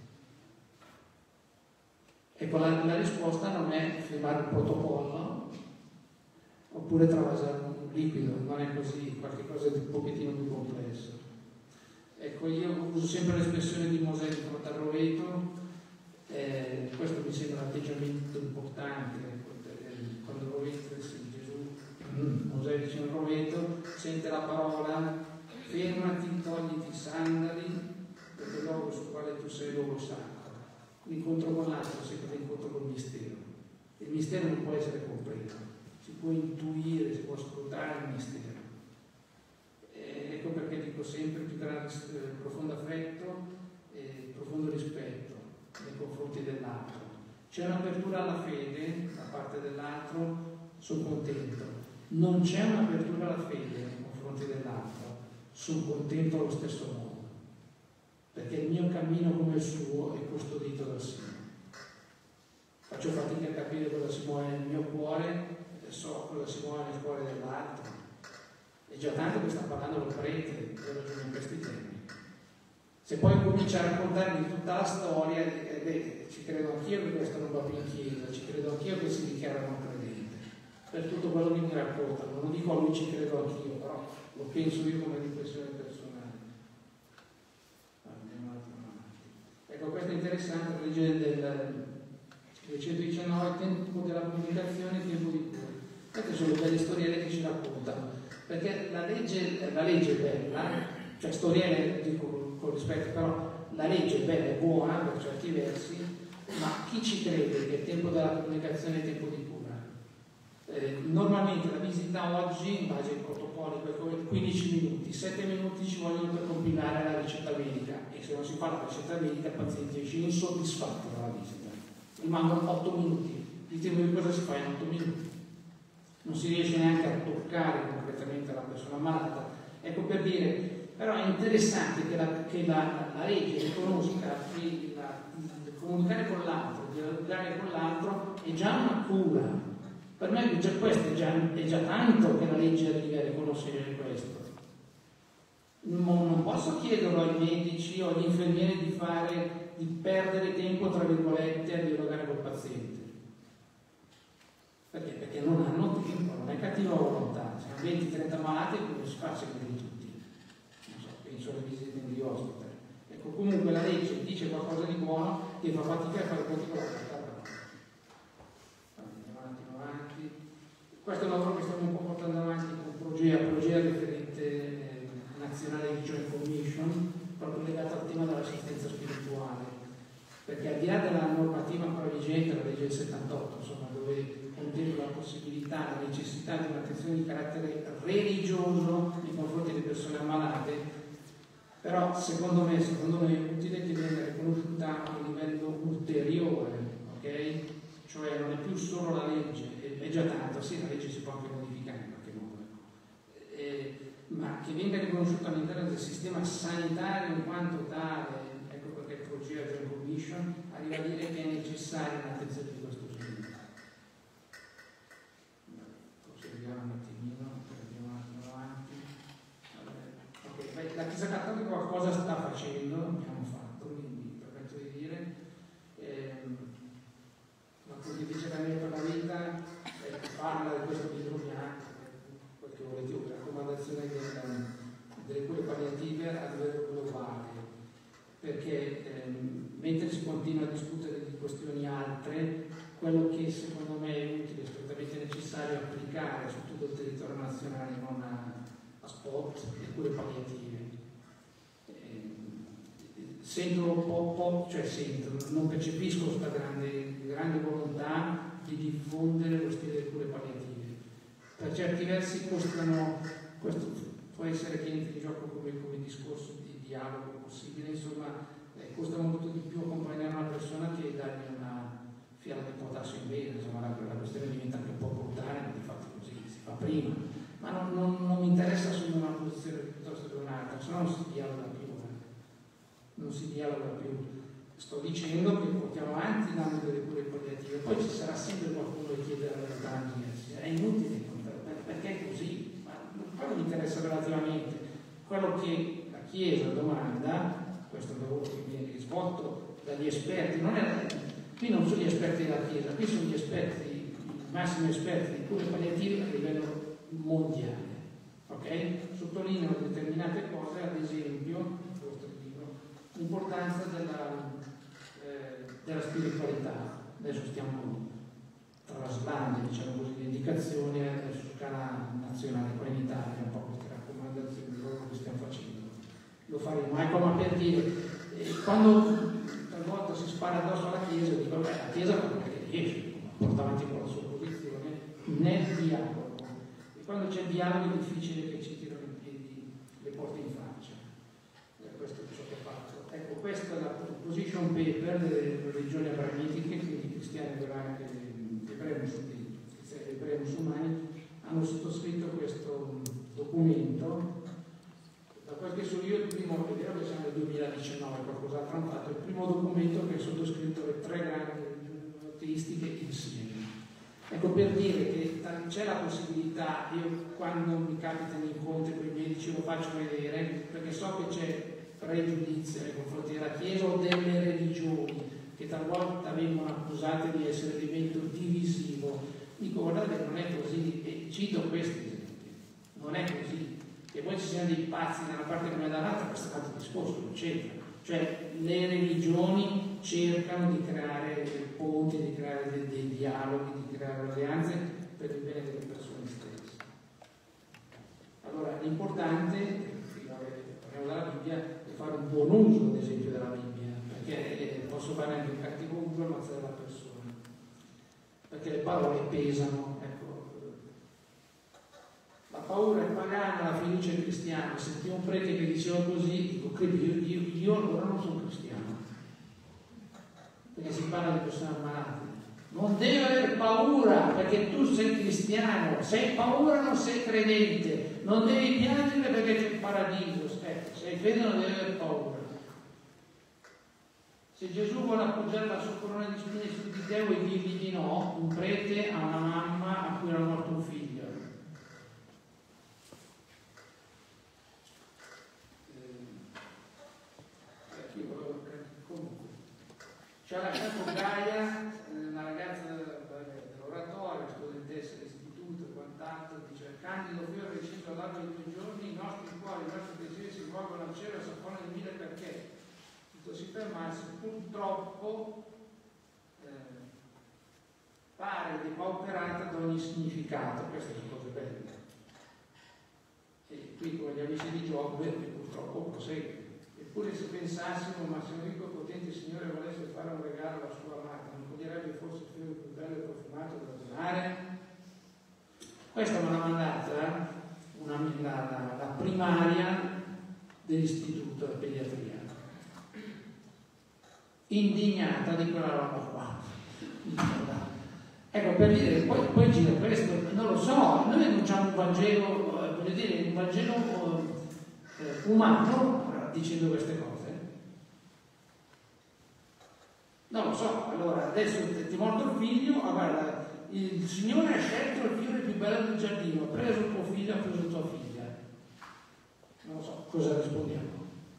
Ecco, la, la risposta non è firmare un protocollo oppure travasare un liquido, non è così, qualche cosa di un pochettino più complesso. Ecco, io uso sempre l'espressione di Mosè di fronte al roveto, eh, questo mi sembra un atteggiamento importante, quando il roveto, Gesù, Mosè dice al roveto, sente la parola, fermati, togliti i sandali, perché il luogo sul quale tu sei luogo sacro. L'incontro con l'altro è sempre l'incontro col mistero. Il mistero non può essere compreso, si può intuire, si può ascoltare il mistero. E ecco perché dico sempre più grande, eh, profondo affetto e profondo rispetto nei confronti dell'altro. C'è un'apertura alla fede da parte dell'altro, sono contento. Non c'è un'apertura alla fede nei confronti dell'altro, sono contento allo stesso modo. Perché il mio cammino come il suo è custodito dal Signore. Faccio fatica a capire cosa si muove nel mio cuore e so cosa si muove nel cuore dell'altro. È già tanto che sta parlando lo prete, che ragione in questi termini. Se poi comincia a raccontarmi tutta la storia, eh, beh, ci credo anch'io che questo non va più in chiesa, ci credo anch'io che si dichiara non credente. Per tutto quello che mi raccontano, non dico a lui ci credo anch'io, però lo penso io come riflessione personale. Ecco, questo è interessante, la legge del duecentodiciannove, tempo della comunicazione e tempo di cura. Queste sono delle storielle che ci raccontano, perché la legge, la legge è bella, cioè storielle dico con rispetto, però la legge è bella, è buona per certi versi, ma chi ci crede che il tempo della comunicazione è tempo di cura? Eh, normalmente la visita oggi, in base ai protocolli, quindici minuti, sette minuti ci vogliono per compilare la ricetta medica e se non si fa la ricetta medica il paziente esce insoddisfatto dalla visita. Rimangono otto minuti, il tempo di cosa si fa in otto minuti? Non si riesce neanche a toccare concretamente la persona malata. Ecco per dire, però è interessante che la, che la, la legge riconosca che la, comunicare con l'altro, dialogare con l'altro è già una cura. Per me già questo è già, è già tanto che la legge arrivi a riconoscere questo. Non, non posso chiederlo ai medici o agli infermieri di fare, di perdere tempo, tra virgolette, a dialogare col paziente. Perché? Perché non hanno tempo, non è cattiva volontà. Se hanno venti trenta malati, come si fa a seguire tutti? Non so, penso alle visite negli ospiti. Ecco, comunque la legge dice qualcosa di buono e fa fatica a fare conti con la realtà. Questo è un lavoro che stiamo un po' portando avanti con Progea, Progea referente eh, nazionale di Joint Commission, proprio legato al tema della perché al di là della normativa ancora vigente, la legge del settantotto, insomma, dove contempla la possibilità, la necessità di un'attenzione di carattere religioso nei confronti delle persone ammalate, però secondo me, secondo me è utile che venga riconosciuta a un livello ulteriore, ok? Cioè non è più solo la legge, è già tanto, sì, la legge si può anche modificare in qualche modo, eh, ma che venga riconosciuta all'interno del sistema sanitario in quanto tale. Ecco perché il Pro-G Commission arriva a dire che è necessaria un'attenzione di questo genere. Proseguiamo un attimino, andiamo un attimo avanti. Okay. La Chiesa Cattolica qualcosa sta facendo, abbiamo fatto, quindi permetto di dire. Ehm, la Pontificia Accademia per la Vita eh, parla di questo libro bianco, quel che volete, la raccomandazione del, delle cure palliative a livello globale, perché ehm, mentre si continua a discutere di questioni altre, quello che secondo me è utile, strettamente necessario applicare su tutto il territorio nazionale, non a, a spot, le cure palliative. Sento un po', po', cioè sento, non percepisco questa grande, grande volontà di diffondere lo stile delle cure palliative. Per certi versi costano, questo può essere che entri in gioco come, come discorso di dialogo possibile, insomma, eh, costa molto di più accompagnare una persona che dargli una fiala di potassio in vena, insomma, la, la questione diventa anche un po' brutale, ma di fatto così si fa prima. Ma non, non, non mi interessa assumere una posizione piuttosto che un'altra, se no non si dialoga più. non si dialoga più. Sto dicendo che portiamo avanti l'ambito delle cure palliative, poi ci sarà sempre qualcuno che chiede la verità diversa. È inutile, perché è così, ma poi mi interessa relativamente. Quello che la Chiesa domanda, questo è un lavoro che viene svolto dagli esperti, non è, qui non sono gli esperti della Chiesa, qui sono gli esperti, i massimi esperti di cure palliative a livello mondiale. Ok? Sottolineano determinate cose, ad esempio, l'importanza della, eh, della spiritualità. Adesso stiamo traslando, diciamo così, le indicazioni su scala nazionale, qua in Italia, un po' queste raccomandazioni di quello che stiamo facendo. Lo faremo, ecco, ma per dire, eh, quando talvolta si spara addosso alla Chiesa, dico, beh, la Chiesa fa quello che riesce, porta avanti con la sua posizione, nel dialogo. E quando c'è dialogo è difficile che ci tirano in piedi le porte in faccia. Questo è ciò che ho fatto. Ecco, questa è la position paper delle religioni abrahamitiche, quindi cristiani ebrei musulmani hanno sottoscritto questo documento. Da quel che so io, il primo, è vero che siamo nel duemiladiciannove, qualcos'altro hanno fatto, il primo documento che ha sottoscritto le tre grandi religioni monoteistiche insieme. Ecco, per dire che c'è la possibilità, io quando mi capitano incontri con i medici lo faccio vedere, perché so che c'è pregiudizio nei confronti della Chiesa o delle religioni che talvolta vengono accusate di essere elemento divisivo. Dico, guardate che non è così, e cito questi esempi, non è così, che poi ci siano dei pazzi da una parte come dall'altra, questo è un altro discorso, non c'entra. Cioè le religioni cercano di creare dei ponti, di creare dei, dei dialoghi, di creare alleanze per il bene delle persone stesse. Allora l'importante, parliamo della Bibbia, è fare un buon uso ad esempio della Bibbia, perché posso fare anche un cattivo uso e ammazzare la persona, perché le parole pesano. Ecco, la paura è pagana, la fiducia è cristiana. Sentivo un prete che diceva così, dico, credo, io, io, io allora non sono cristiano, perché si parla di persone ammalate. Non devi aver paura perché tu sei cristiano, se hai paura non sei credente, non devi piangere perché c'è il paradiso. Aspetta, se hai fede non devi aver paura. Se Gesù vuole appoggiare la sua corona di spine su di te e dirgli di no, un prete ha una mamma a cui era morto un figlio. Comunque, ci ha lasciato Gaia, una ragazza dell'oratorio, studentessa dell'istituto e quant'altro, dice: Candido fiore reciso all'arco di due giorni, i nostri cuori, i nostri pensieri si muovono al cielo e s'affondano di mille perché. Tutto si fermasse, purtroppo eh, pare depauperata da ogni significato. Queste sono cose belle. E qui, come gli amici di Giobbe, purtroppo prosegue. Eppure se pensassimo, ma se un ricco e potente signore volesse fare un regalo alla sua amata, non toglierebbe forse il fiore più bello e profumato da donare? Questa me l'ha mandata una, la, la, la primaria dell'istituto di pediatria, indignata di quella roba qua. Ecco, per dire, poi, poi gira questo, non lo so, noi annunciamo un Vangelo, eh, voglio dire, un Vangelo eh, umano dicendo queste cose. Non lo so, allora adesso ti morto il figlio, ah, guarda, il Signore ha scelto il fiore più bello del giardino, ha preso il tuo figlio, ha preso tua figlia. Non lo so, cosa rispondiamo?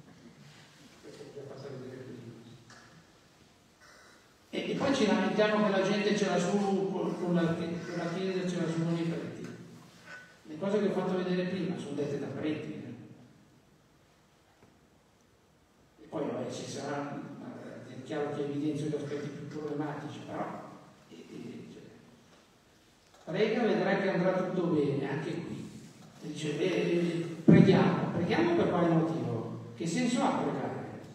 E, e poi ci lamentiamo che la gente ce l'ha su, con la, con la chiesa ce l'ha su con i preti. Le cose che ho fatto vedere prima sono dette da preti. Eh. E poi vabbè, ci sarà, è chiaro che evidenzio gli aspetti più problematici, però e, e, cioè, prega, vedrai che andrà tutto bene, anche qui. E dice, eh, preghiamo, preghiamo per quale motivo? Che senso ha pregare?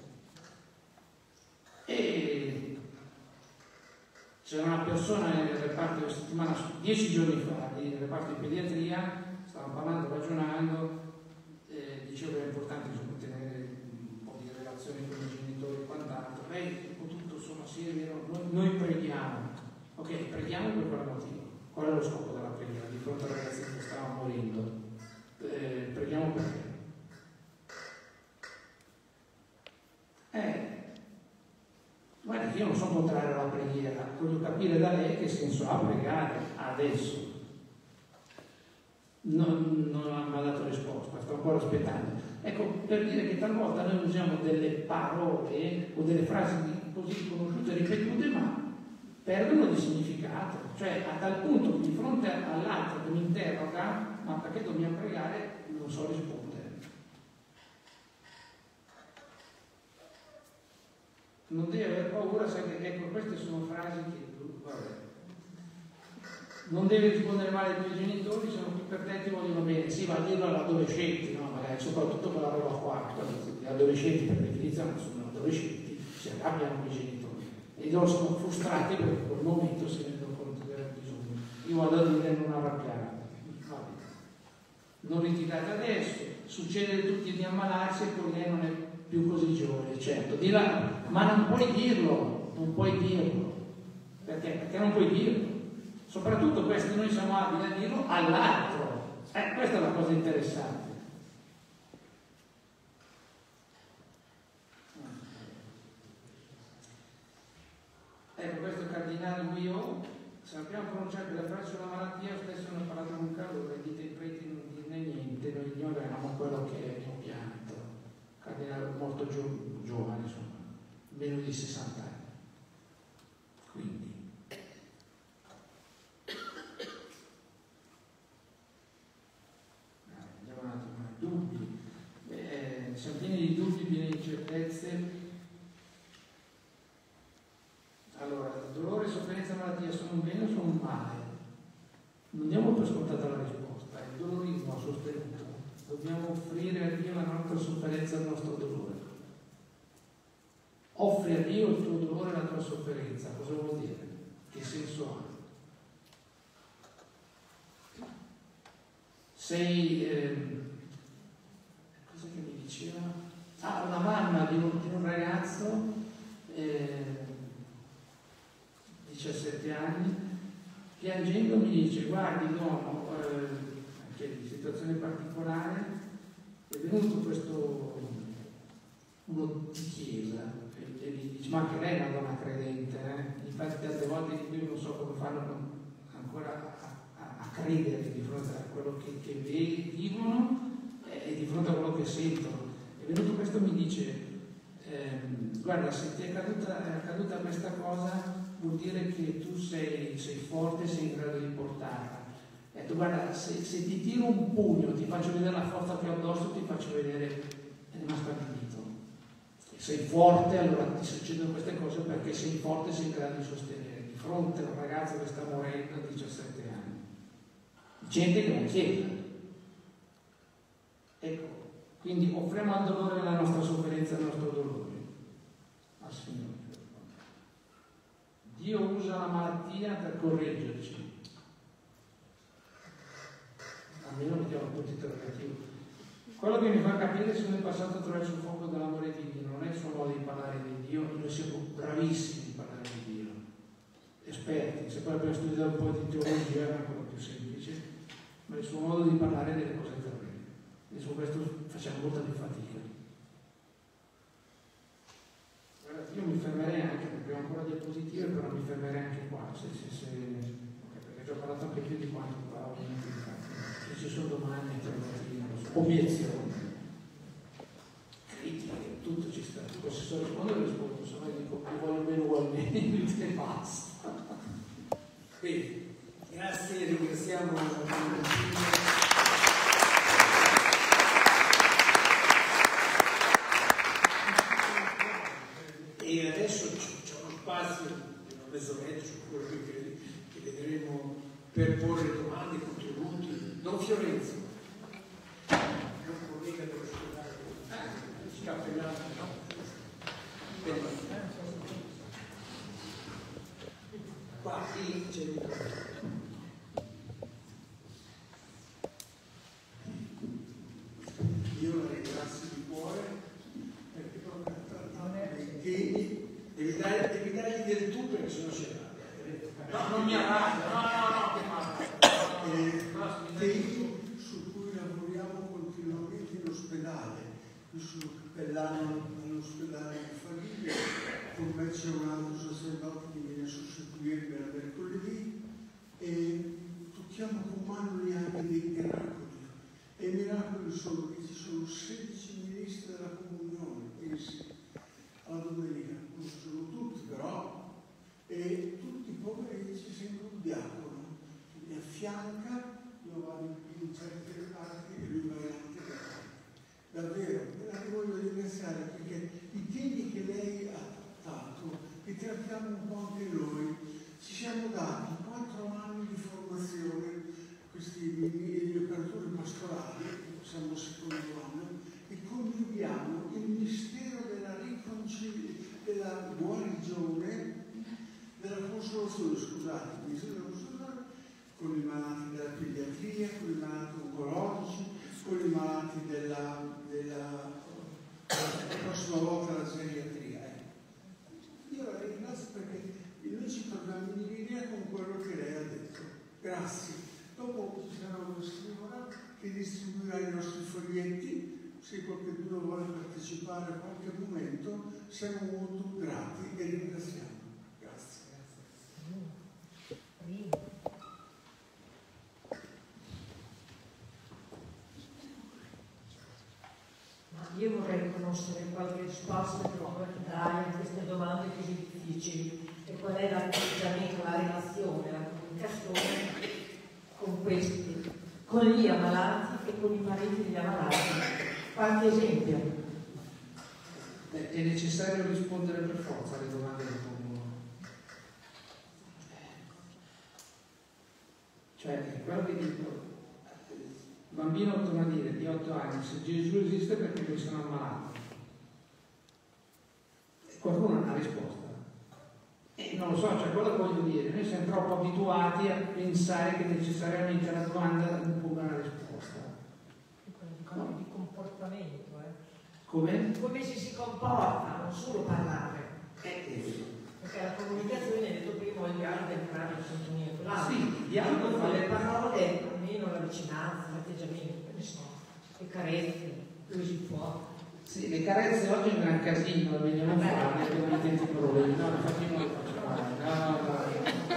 E c'era una persona nel reparto di settimana, dieci giorni fa, nel reparto di pediatria, stavamo parlando, ragionando, eh, dicevo che è importante insomma, tenere un po' di relazione con i genitori e quant'altro. Lei, tutto insomma, sì, è vero, noi, noi preghiamo. Ok, preghiamo per quale motivo? Qual è lo scopo della preghiera? Di fronte al ragazzo che stava morendo. Eh, preghiamo perché? Eh, Guarda, io non sono contrario alla preghiera, voglio capire da lei che senso ha pregare adesso. Non, non mi ha dato risposta, sto ancora aspettando. Ecco, per dire che talvolta noi usiamo delle parole o delle frasi così conosciute e ripetute, ma perdono di significato. Cioè, a tal punto che di fronte all'altro che mi interroga, ma perché dobbiamo pregare, non so rispondere. Non devi aver paura, sai che ecco, queste sono frasi che vabbè. Non devi rispondere male ai tuoi genitori, sono qui per te, ti vogliono bene. Sì, va a dirlo all'adolescente, no? Magari soprattutto quella roba qua, gli adolescenti per definizione sono adolescenti, si arrabbiano con i genitori e loro sono frustrati perché in quel momento si rendono conto che hanno bisogno. Io vado a dire non arrabbiare, non litigate adesso, succede a tutti di ammalarsi e poi lei non è più così giovane, certo, di là, ma non puoi dirlo, non puoi dirlo, perché? Perché non puoi dirlo, soprattutto questo noi siamo abili a dirlo all'altro, eh, questa è la cosa interessante. Ecco, questo cardinale Guillot, sappiamo pronunciare delle frasi sulla malattia, spesso ne ho parlato con Carlo, dite ai preti non dirne niente, noi ignoriamo quello che è il pianto. Cardinale molto gio- giovane, insomma, meno di sessanta anni. Quindi, andiamo un attimo, dubbi. Eh, siamo pieni di dubbi, pieni di incertezze. Allora, dolore, sofferenza e malattia sono un bene o sono un male? Non diamo per scontata la risposta, il dolorismo ha sostenuto. Dobbiamo offrire a Dio la nostra sofferenza e il nostro dolore. Offri a Dio il tuo dolore e la tua sofferenza. Cosa vuol dire? Che senso ha? Sei... Eh, cosa che mi diceva? Ah, una mamma di un, di un ragazzo, eh, diciassette anni, piangendo mi dice, guardi, no, eh, di situazione particolare, è venuto questo uno di chiesa e, e gli dice, ma anche lei è una donna credente, eh? Infatti tante volte io non so come fanno ancora a, a, a credere di fronte a quello che, che vivono e di fronte a quello che sentono. È venuto questo e mi dice, ehm, guarda, se ti è accaduta, è accaduta questa cosa vuol dire che tu sei, sei forte e sei in grado di portarla. Ho detto, guarda, se, se ti tiro un pugno, ti faccio vedere la forza che ho addosso, ti faccio vedere il rimasto stabilito. Sei forte, allora ti succedono queste cose perché sei forte e sei in grado di sostenere. Di fronte a un ragazzo che sta morendo a diciassette anni. Gente che non chiede. Ecco, Quindi offriamo al dolore la nostra sofferenza e il nostro dolore al Signore. Dio usa la malattia per correggerci. Almeno mettiamo un punto interrogativo. Quello che mi fa capire se noi è passato attraverso il fuoco dell'amore di Dio non è il suo modo di parlare di Dio, noi siamo bravissimi di parlare di Dio, esperti, se poi abbiamo studiato un po' di teologia era ancora più semplice, ma il suo modo di parlare delle cose terribili. E su questo facciamo molta più fatica. Guardate, io mi fermerei anche, perché ho ancora diapositive, però mi fermerei anche qua, se, se, se, perché ho parlato anche più di quanto parlavo se ci sono domande, interrogativi, obiezioni, critiche, tutto ci sta. Se so rispondere rispondo, se no dico vi voglio bene ugualmente e basta. Bene, grazie, ringraziamo e adesso c'è uno spazio di una mezz'oretta su quello che, che vedremo per porre domande e contributi. Don Fiorenzo, non collega dell'ospedale, scappellato, no? Bene. Qua qui c'è il microfono. Io la ringrazio di cuore perché proprio trattare i temi, devi, dare, devi dargli del tu perché sennò si arrabbia. No, non mi arrabbio, no, no, no, che male. Temi su cui lavoriamo continuamente in ospedale, su Cappellano all'ospedale di famiglia, con me c'è un altro sacerdote che viene a sostituirmi al mercoledì e tocchiamo con mano gli anni dei miracoli. E i miracoli sono che ci sono sedici ministri della comunione, pensi alla domenica, non sono tutti però, e tutti i poveri ci sembra un diacono, mi affianca. Io vado in certe parti e lui va in altre parti. Davvero, la voglio ringraziare perché i temi che lei ha trattato, che trattiamo un po' anche noi, ci siamo dati quattro anni di formazione, questi gli operatori pastorali, siamo al secondo anno, e condividiamo il mistero della riconciliazione, della guarigione, della consolazione, scusate, il mistero della consolazione, con i malati della pediatria, con i malati oncologici, con i malati della, della, la prossima volta la geriatria. Eh. Io la ringrazio perché noi ci troviamo in linea con quello che lei ha detto. Grazie. Dopo ci sarà una signora che distribuirà i nostri foglietti, se qualcuno vuole partecipare a qualche momento, siamo molto grati e ringraziamo. Grazie. Grazie. Io vorrei conoscere qualche risposta che dai a queste domande così difficili e qual è l'atteggiamento, la relazione, la comunicazione con questi, con gli ammalati e con i parenti degli ammalati. Qualche esempio? È necessario rispondere per forza alle domande del comune. Cioè, quello che dico, il bambino torna a dire di otto anni, se Gesù esiste perché mi sono ammalato. Qualcuno ha una risposta. E non lo so, cioè quello che voglio dire, noi siamo troppo abituati a pensare che necessariamente la domanda ponga una risposta. No? Di comportamento, eh. Come? Come ci si comporta, non solo parlare. Eh, Perché la comunicazione, hai detto prima, il dialogo è entrare in sintonia con l'altro. sì, il dialogo fa fa le parole, almeno la vicinanza, l'atteggiamento, che ne so, le carezze, dove si può. Sì, le carezze oggi è un gran casino, è meglio non farle, abbiamo i tempi problemi. No, infatti non le faccio fare. No, no, no.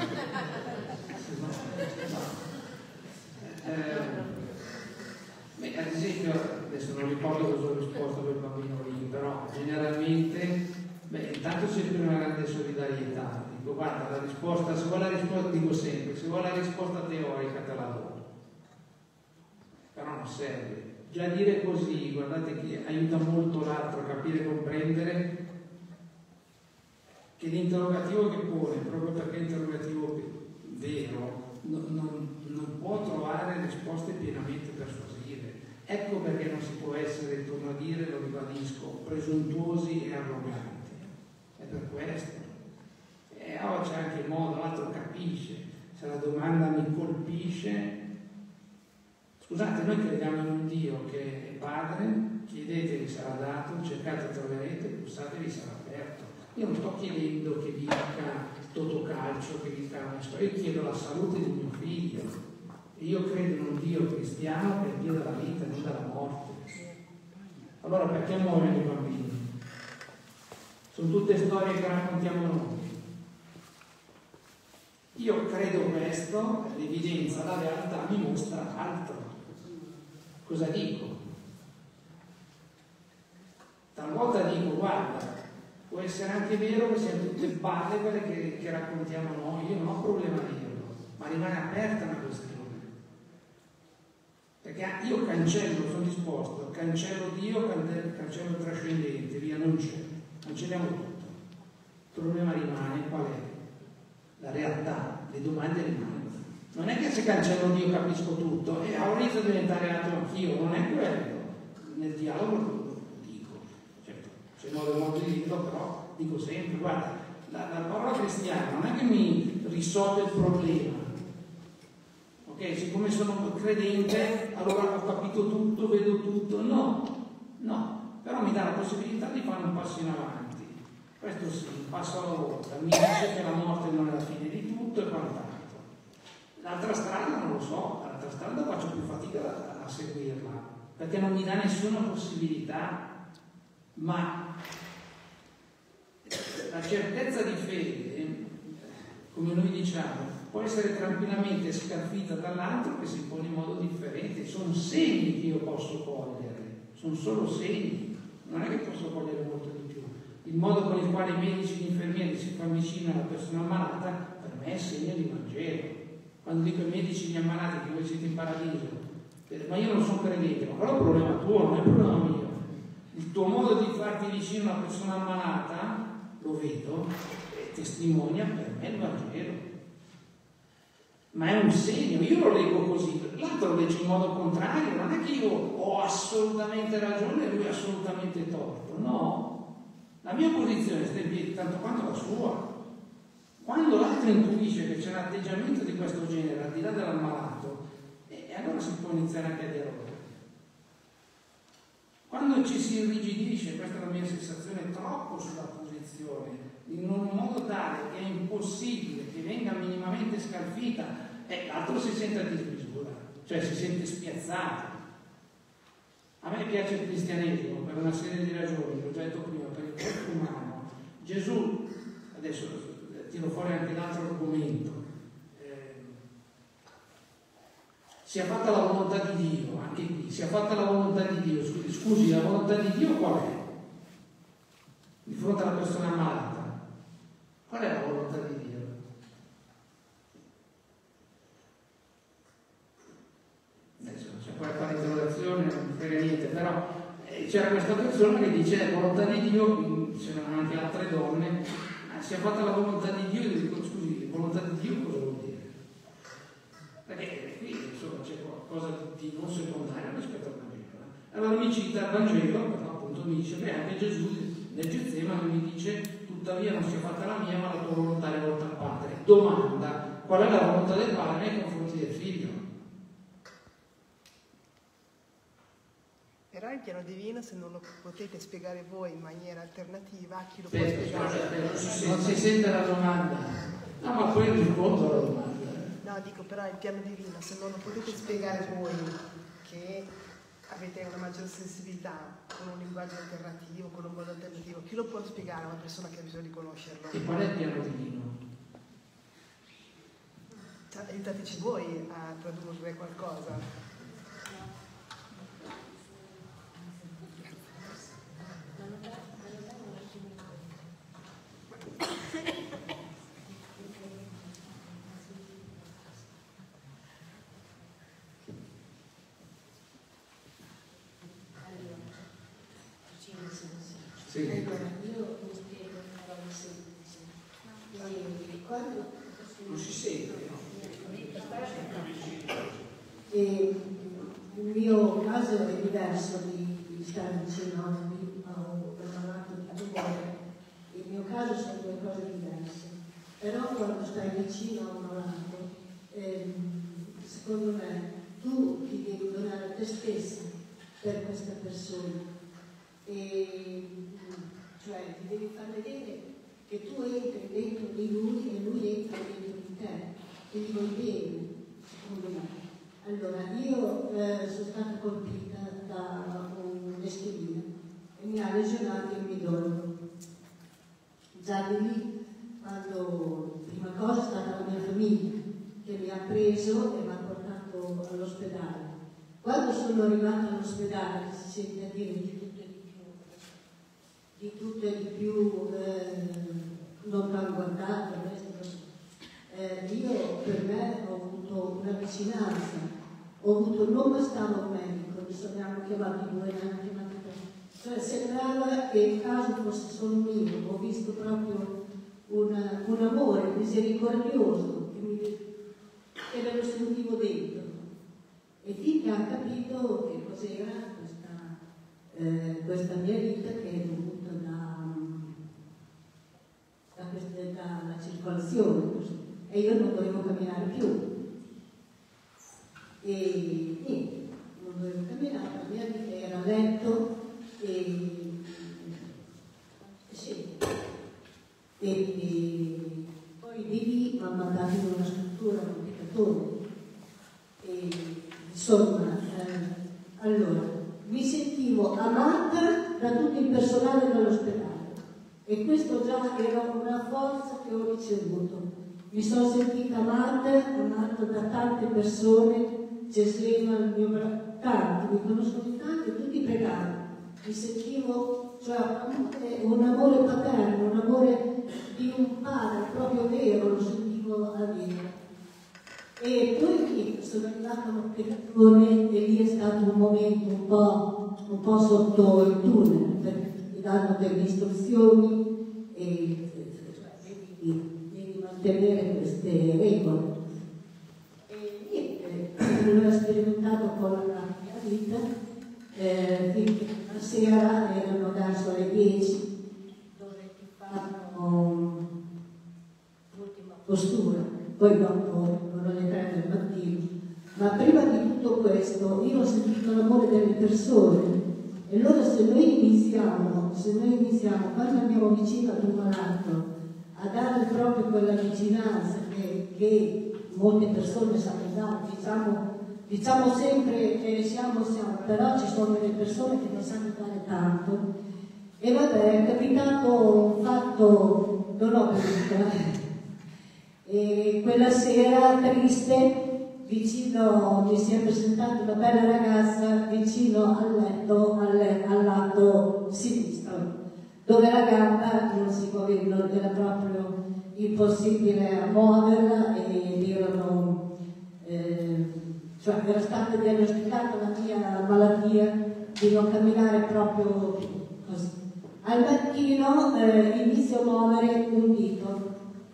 Eh, beh, ad esempio, adesso non ricordo cosa ho risposto per il bambino lì, però generalmente, beh, intanto c'è più una grande solidarietà. Dico, guarda, la risposta, se vuoi la risposta, dico sempre, se vuoi la risposta teorica te la do. Però non serve. Già dire così, guardate che aiuta molto l'altro a capire e comprendere che l'interrogativo che pone, proprio perché è interrogativo vero, non, non, non può trovare risposte pienamente persuasive. Ecco perché non si può essere, torno a dire, lo ribadisco, presuntuosi e arroganti. È per questo. E oggi c'è anche il modo, l'altro capisce. Se la domanda mi colpisce, scusate, noi crediamo in un Dio che è Padre, chiedete vi sarà dato, cercate troverete, bussate vi sarà aperto. Io non sto chiedendo che vi dica Totocalcio, che vi dica una storia, io chiedo la salute di mio figlio. E io credo in un Dio cristiano che è il Dio della vita, non della morte. Allora perché muoiono i bambini? Sono tutte storie che raccontiamo noi. Io credo questo, l'evidenza, la realtà mi mostra altro. Cosa dico? Talvolta dico, guarda, può essere anche vero che siano tutte balle quelle che, che raccontiamo noi, io non ho problema a dirlo, ma rimane aperta una questione. Perché io cancello, sono disposto, cancello Dio, cancello il trascendente, via, non c'è, cancelliamo tutto. Il problema rimane qual è? La realtà, le domande rimangono. Non è che se cancello Dio capisco tutto e ho inizio a diventare ateo anch'io, non è quello. Nel dialogo lo dico, certo, c'è modo e modo di dirlo, però dico sempre, guarda, la, la parola cristiana non è che mi risolve il problema. Ok, siccome sono credente, allora ho capito tutto, vedo tutto. No, no, però mi dà la possibilità di fare un passo in avanti. Questo sì, un passo alla volta. Mi dice che la morte non è la fine di tutto e quant'altro. L'altra strada non lo so, l'altra strada faccio più fatica a, a seguirla, perché non mi dà nessuna possibilità, ma la certezza di fede, come noi diciamo, può essere tranquillamente scalfita dall'altro che si pone in modo differente. Sono segni che io posso cogliere, sono solo segni, non è che posso cogliere molto di più. Il modo con il quale i medici e gli infermieri si fanno vicino alla persona ammalata, per me è segno di Vangelo. Quando dico ai medici e agli ammalati che voi siete in paradiso, ma io non sono credente, ma quello è un problema tuo, non è un problema mio. Il tuo modo di farti vicino a una persona ammalata, lo vedo, e testimonia per me il Vangelo. Ma è un segno, io lo leggo così, l'altro lo legge in modo contrario, non è che io ho assolutamente ragione e lui assolutamente torto, no, la mia posizione sta in piedi tanto quanto la sua. Quando l'altro intuisce che c'è un atteggiamento di questo genere al di là dell'ammalato, e eh, allora si può iniziare anche a dialogare. Quando ci si irrigidisce, questa è la mia sensazione, troppo sulla posizione, in un modo tale che è impossibile che venga minimamente scalfita, e l'altro si sente a dismisura, cioè si sente spiazzato. A me piace il cristianesimo per una serie di ragioni, l'ho già detto prima, per il corpo umano. Gesù, adesso tiro fuori anche l'altro argomento, eh, sia fatta la volontà di Dio, anche qui, sia fatta la volontà di Dio, scusi, scusi la volontà di Dio qual è? Di fronte alla persona ammalata. Qual è la volontà di Dio? Adesso c'è qualche interrogazione, non frega niente, però eh, c'era questa persona che dice la volontà di Dio, c'erano anche altre donne, eh, si è fatta la volontà di Dio, io dico scusi, la volontà di Dio cosa vuol dire? Perché qui insomma c'è qualcosa di non secondario rispetto al Vangelo. Eh? Allora mi cita il Vangelo, però appunto mi dice, beh anche Gesù nel Getsemane mi dice tuttavia non sia fatta la mia ma la tua volontà è volta al Padre. Domanda, qual è la volontà del Padre nei confronti del Figlio? Però il piano divino, se non lo potete spiegare voi in maniera alternativa, chi lo Aspetta, può spiegare? aspetta, non, si, non si sente la domanda. No, ma poi rispondo alla domanda. No, dico però il piano divino, se non lo potete spiegare voi, che avete una maggiore sensibilità, con un linguaggio alternativo, con un modo alternativo, chi lo può spiegare a una persona che ha bisogno di conoscerlo? E qual è il piano divino? Cioè, aiutateci voi a tradurre qualcosa. Sì. Allora, io mi spiego una roba semplice. E quando Non si sente, no? E il mio caso è diverso di, di stare vicino a un malato di tumore. Il mio caso sono due cose diverse. Però quando stai vicino a un malato, ehm, secondo me, tu ti devi donare te stessa per questa persona. E, cioè, ti devi far vedere che tu entri dentro di lui e lui entra dentro di te. E ti vuoi bene, secondo me. Allora, io eh, sono stata colpita da un'esteria e mi ha lesionato il midollo. Già di lì, quando prima cosa è stata la mia famiglia che mi ha preso e mi ha portato all'ospedale. Quando sono arrivata all'ospedale si sente a dire di tutto e di più, di tutto e di più, eh, non mi hanno guardato, eh, io per me ho avuto una vicinanza, ho avuto, non bastava un medico, mi sono chiamati due, ne hanno chiamati tre, cioè sembrava che il caso fosse solo mio, ho visto proprio una, un amore misericordioso che, mi, che me lo sentivo dentro. E finché ha capito che cos'era questa, eh, questa mia vita che è dovuta da, da queste, dalla circolazione, e io non dovevo camminare più. E niente, non dovevo camminare, la mia vita era a letto e, e sì. E, e poi di lì mi hanno mandato in una struttura, un peccatore. E, insomma, eh, allora, mi sentivo amata da tutto il personale dell'ospedale e questo già era una forza che ho ricevuto. Mi sono sentita amata, amata da tante persone, Gesena, il mio braccio, tanti, mi conoscono tanti, tutti pregavano. Mi sentivo, cioè, un amore paterno, un amore di un padre proprio vero, lo sentivo a dire. E poi sono arrivata a un'operazione e lì è stato un momento un po', un po' sotto il tunnel, perché mi danno delle istruzioni e devi, devi mantenere queste regole. E niente, l'ho sperimentato con la mia vita, eh, finché la sera erano verso le dieci, dove ti fanno l'ultima postura, poi dopo alle tre del mattino. Ma prima di tutto questo io ho sentito l'amore delle persone e allora se noi iniziamo, se noi iniziamo quando andiamo vicino ad un malato a dare proprio quella vicinanza che, che molte persone sanno dare, diciamo, diciamo sempre che siamo, siamo, però ci sono delle persone che non sanno dare tanto. E vabbè, è capitato un fatto, non ho capito, e quella sera triste, vicino, mi si è presentata una bella ragazza vicino al letto, al, al lato sinistro, dove la gamba non si muoveva, era proprio impossibile a muoverla ed erano, eh, cioè era stata diagnosticata la mia malattia di non camminare proprio così. Al mattino eh, inizio a muovere un dito.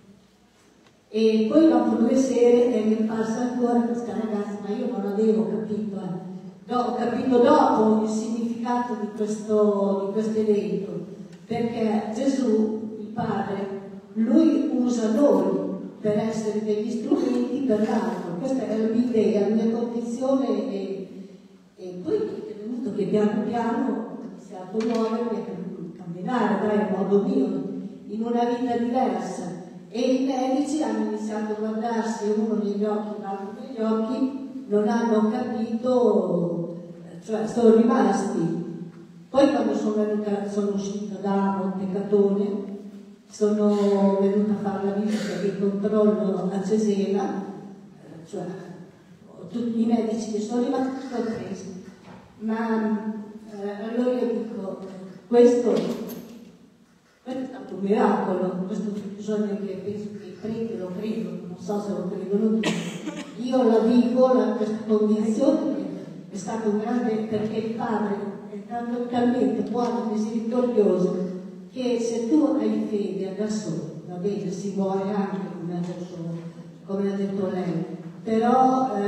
E poi dopo due sere mi è passa ancora questa ragazza, ma io non avevo capito, eh. No, ho capito dopo il significato di questo, di questo evento, perché Gesù, il Padre, lui usa noi per essere degli strumenti per l'altro. Questa è la mia idea, la mia convinzione e, e poi è venuto che piano piano ho iniziato a muovermi e a camminare, dai, in modo mio, in una vita diversa. E i medici hanno iniziato a guardarsi uno negli occhi, l'altro negli occhi, non hanno capito, cioè sono rimasti. Poi quando sono, venuta, sono uscita da Montecatone, sono venuta a fare la visita di controllo a Cesena, cioè tutti i medici che sono rimasti sorpresi. Ma eh, allora io dico, questo Questo è stato un miracolo, questo bisogna che penso che credi, lo credo, non so se lo credono tutti. Io la vivo, la, questa convinzione che è stato un grande, perché il Padre è tanto, talmente buono e misericordioso che se tu hai fede da solo, va bene, si muore anche come ha detto, come ha detto lei, però ehm,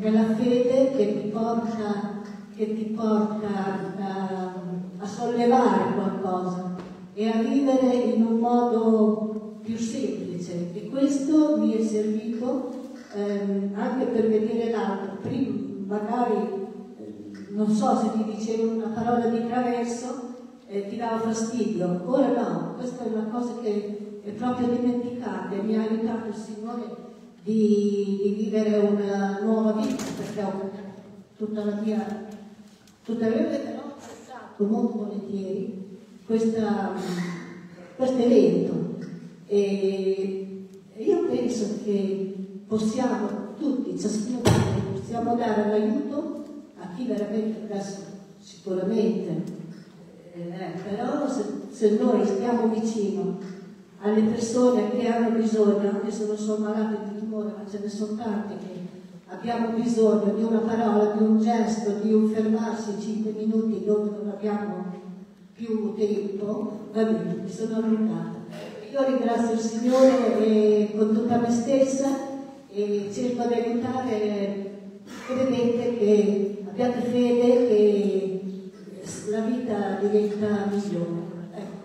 quella fede che ti porta, che ti porta a, a sollevare qualcosa e a vivere in un modo più semplice, e questo mi è servito ehm, anche per vedere l'altro. Prima magari eh, non so se ti dicevo una parola di traverso eh, ti dava fastidio, ora no, questa è una cosa che è proprio dimenticata e mi ha aiutato il Signore di, di vivere una nuova vita, perché ho tutta la mia tutta la mia vita l'ho apprezzato molto volentieri questa, questo evento, e io penso che possiamo tutti, ciascuno di noi, possiamo dare l'aiuto a chi veramente adesso sicuramente eh, però se, se noi stiamo vicino alle persone che hanno bisogno, anche se non sono malate di tumore, ma ce ne sono tante che abbiamo bisogno di una parola, di un gesto, di un fermarsi cinque minuti dove non abbiamo più tempo, va bene, mi sono allungata. Io ringrazio il Signore e, con tutta me stessa, e cerco di aiutare, e vedete che abbiate fede che la vita diventa migliore. Ecco.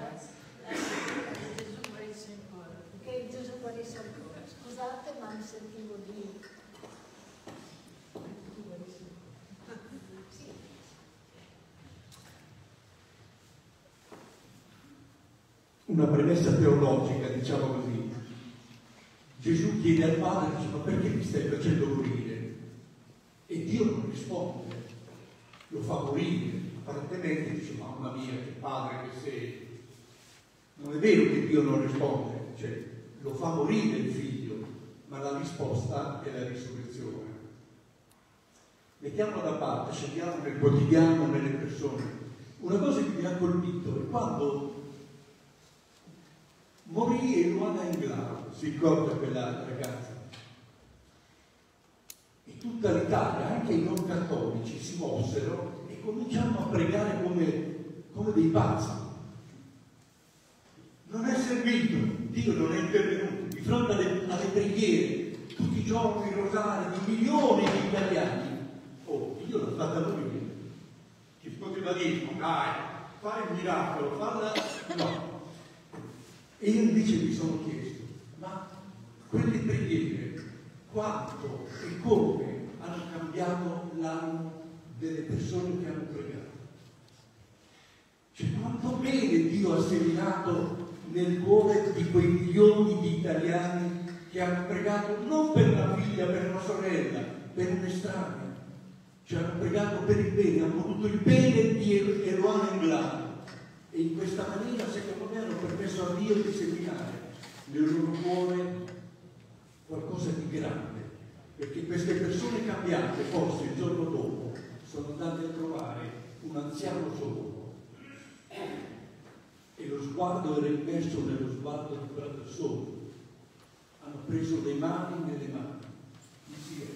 Che Gesù guarisce ancora. Scusate, ma mi sentivo di... Una premessa teologica, diciamo così. Gesù chiede al Padre, dice: ma perché mi stai facendo morire? E Dio non risponde, lo fa morire. Apparentemente dice: mamma mia, che padre che sei. Non è vero che Dio non risponde, cioè lo fa morire il figlio, ma la risposta è la risurrezione. Mettiamola da parte, scendiamo nel quotidiano, nelle persone. Una cosa che mi ha colpito è quando morì Eluana Englaro, si ricorda quella ragazza, e tutta l'Italia, anche i non cattolici, si mossero e cominciarono a pregare come, come dei pazzi. Non è servito, Dio non è intervenuto di fronte alle, alle preghiere tutti i giorni, rosari di milioni di italiani. Oh, Dio l'ha fatta morire. Chi poteva dire: dai, fai il miracolo, falla. No. E io invece mi sono chiesto: ma quelle preghiere quanto e come hanno cambiato l'animo delle persone che hanno pregato? Cioè, quanto bene Dio ha seminato nel cuore di quei milioni di italiani che hanno pregato non per una figlia, per una sorella, per un'estranea. Cioè hanno pregato per il bene, hanno voluto il bene di Eluana Englaro. E in questa maniera, secondo me, hanno permesso a Dio di seminare nel loro cuore qualcosa di grande, perché queste persone cambiate, forse il giorno dopo, sono andate a trovare un anziano solo e lo sguardo era immerso nello sguardo di quella persona. Hanno preso le mani nelle mani insieme.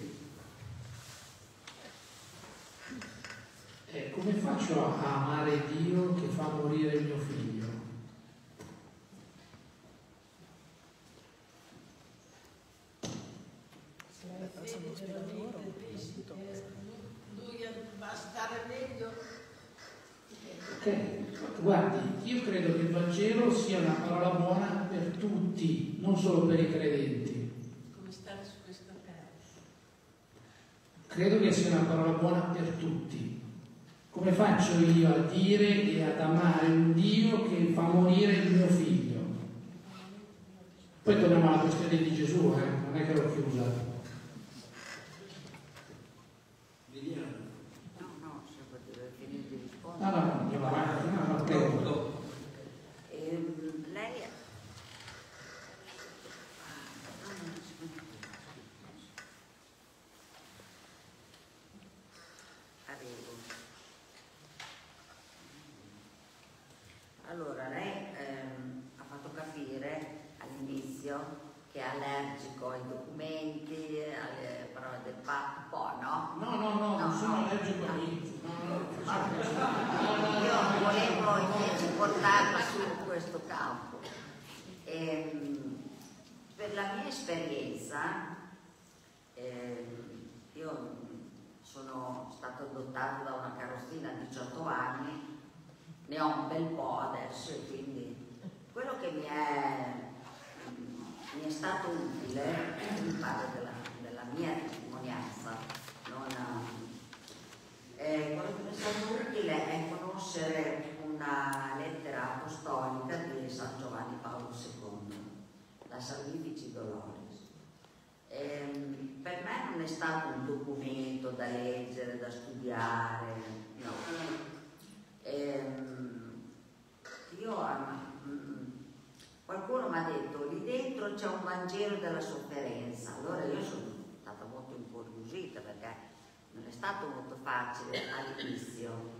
Eh, come faccio a amare Dio che fa morire il mio figlio? Lui va a stare meglio. Ok, guardi, io credo che il Vangelo sia una parola buona per tutti, non solo per i credenti. Come stare su questa terra? Credo che sia una parola buona per tutti. Come faccio io a dire e ad amare un Dio che fa morire il mio figlio? Poi torniamo alla questione di Gesù, eh? Non è che l'ho chiusa. No, no, se potete finire di rispondere. No, no, no, andiamo avanti, no, no, prego. Ehm, lei è... Arrivo. Allora, lei ehm, ha fatto capire all'inizio che è allergico ai documenti, alle parole del Papa, un po', no? No, no, no, non sono no. allergico a niente. No, no, Io volevo invece portarla su questo campo. Ehm, per la mia esperienza, ehm, io sono stato adottato da una carrozzina a diciotto anni, ne ho un bel po' adesso, e quindi quello che mi è, mi è stato utile, mi parlo della, della mia testimonianza, non, eh, quello che mi è stato utile è conoscere una lettera apostolica di San Giovanni Paolo secondo, la Salvifici Doloris. Ehm, per me non è stato un documento da leggere, da studiare, no. Ehm, io, um, qualcuno mi ha detto, lì dentro c'è un Vangelo della sofferenza. Allora io sono stata molto incuriosita, perché non è stato molto facile all'inizio.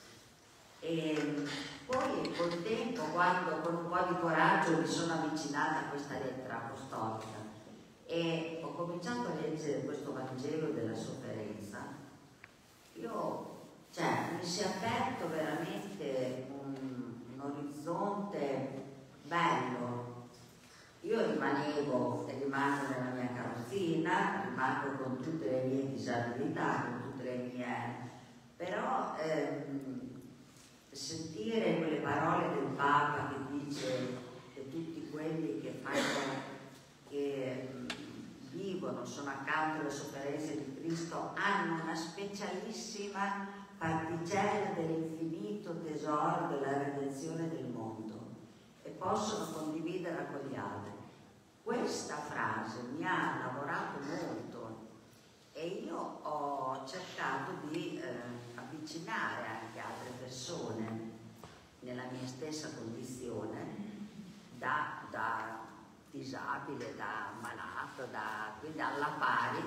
E poi col tempo, quando con un po' di coraggio mi sono avvicinata a questa lettera apostolica e ho cominciato a leggere questo Vangelo della sofferenza, io, cioè, mi si è aperto veramente un, un orizzonte bello. Io rimanevo e rimango nella mia carrozzina, rimango con tutte le mie disabilità, con tutte le mie... però ehm, sentire quelle parole del Papa che dice che tutti quelli che fanno, che vivono, sono accanto alle sofferenze di Cristo, hanno una specialissima particella dell'infinito tesoro della redenzione del mondo e possono condividerla con gli altri. Questa frase mi ha lavorato molto e io ho cercato di eh, avvicinare anche altre persone nella mia stessa condizione, da, da disabile, da malato, da, quindi alla pari,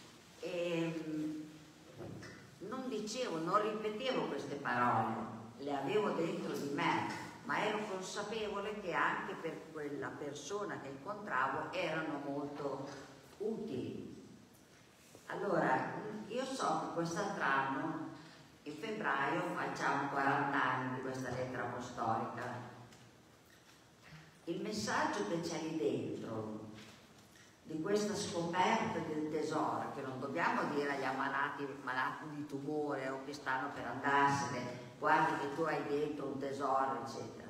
e non dicevo, non ripetevo queste parole, le avevo dentro di me, ma ero consapevole che anche per quella persona che incontravo erano molto utili. Allora, io so che quest'altro anno, in febbraio, facciamo quaranta anni di questa lettera apostolica. Il messaggio che c'è lì dentro, di questa scoperta del tesoro, che non dobbiamo dire agli ammalati, malati di tumore o che stanno per andarsene, guardi che tu hai dentro un tesoro, eccetera.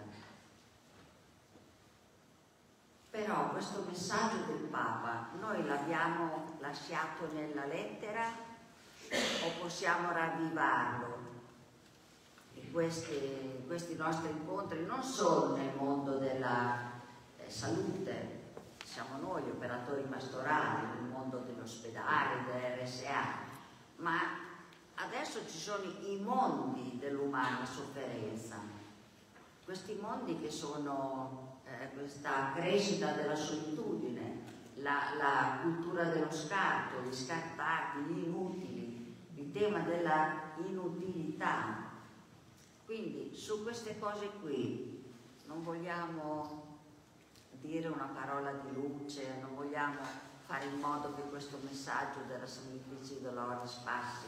Però questo messaggio del Papa noi l'abbiamo lasciato nella lettera o possiamo ravvivarlo? E questi, questi nostri incontri non solo nel mondo della eh, salute, siamo noi operatori pastorali, nel mondo dell'ospedale, dell'R S A, ma adesso ci sono i mondi dell'umana sofferenza, questi mondi che sono eh, questa crescita della solitudine, la, la cultura dello scarto, gli scartati, gli inutili, il tema della inutilità. Quindi su queste cose qui non vogliamo dire una parola di luce, non vogliamo fare in modo che questo messaggio della Salvifici Doloris passi.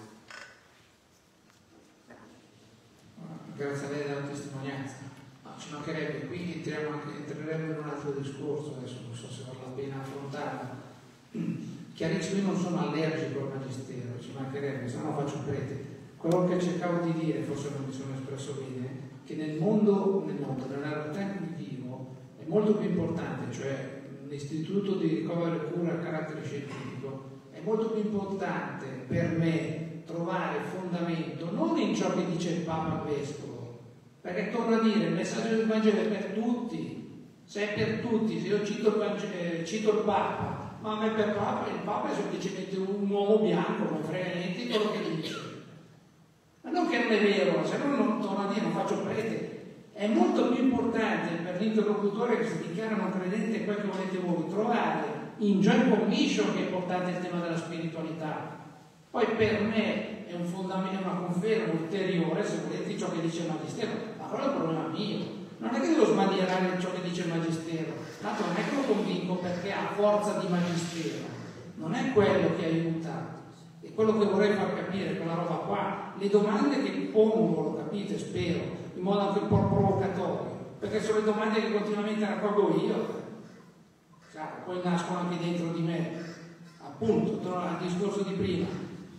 Grazie. Grazie a lei della testimonianza. No, ci mancherebbe, qui entriamo anche, entreremo in un altro discorso, adesso non so se vale la pena affrontarlo. Chiarissimo, io non sono allergico al magistero, ci mancherebbe, se no non faccio prete. Quello che cercavo di dire, forse non mi sono espresso bene, che nel mondo, nel mondo, nella realtà in cui vivo, è molto più importante, cioè l'istituto di ricovero e cura a carattere scientifico, è molto più importante per me trovare fondamento non in ciò che dice il Papa Vescovo, perché torno a dire, il messaggio del Vangelo è per tutti, se è per tutti, se io cito il, Vangelo, cito il Papa, ma a me per Papa, il Papa è semplicemente un uomo bianco, non frega niente di quello che dice. Ma non che non è vero, se no non torno a dire, non faccio prete. È molto più importante per l'interlocutore che si dichiara non credente quel che volete voi, trovare in joint commission, che è importante il tema della spiritualità. Poi per me è un fondamento, una conferma ulteriore, se volete, ciò che dice il Magistero, ma quello è un problema mio. Non è che devo sbandierare ciò che dice il Magistero, tanto non è che lo convinco perché ha forza di Magistero, non è quello che aiuta. E quello che vorrei far capire con la roba qua, le domande che pongo, lo capite, spero, in modo anche un po' provocatorio, perché sono le domande che continuamente raccolgo io, cioè, poi nascono anche dentro di me, appunto, torno al discorso di prima,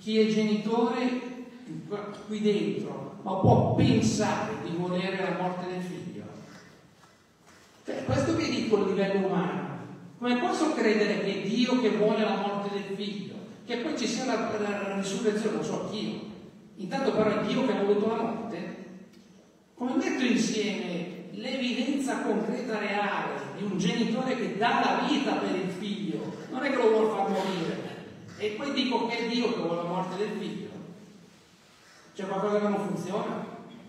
chi è genitore qui dentro, ma può pensare di volere la morte del figlio? Cioè, questo che dico a livello umano. Come posso credere che è Dio che vuole la morte del figlio? Che poi ci sia la, la, la risurrezione, lo so anch'io. Intanto però è Dio che ha voluto la morte? Come metto insieme l'evidenza concreta reale di un genitore che dà la vita per il figlio, non è che lo vuole far morire, e poi dico che è Dio che vuole la morte del figlio? C'è qualcosa che non funziona?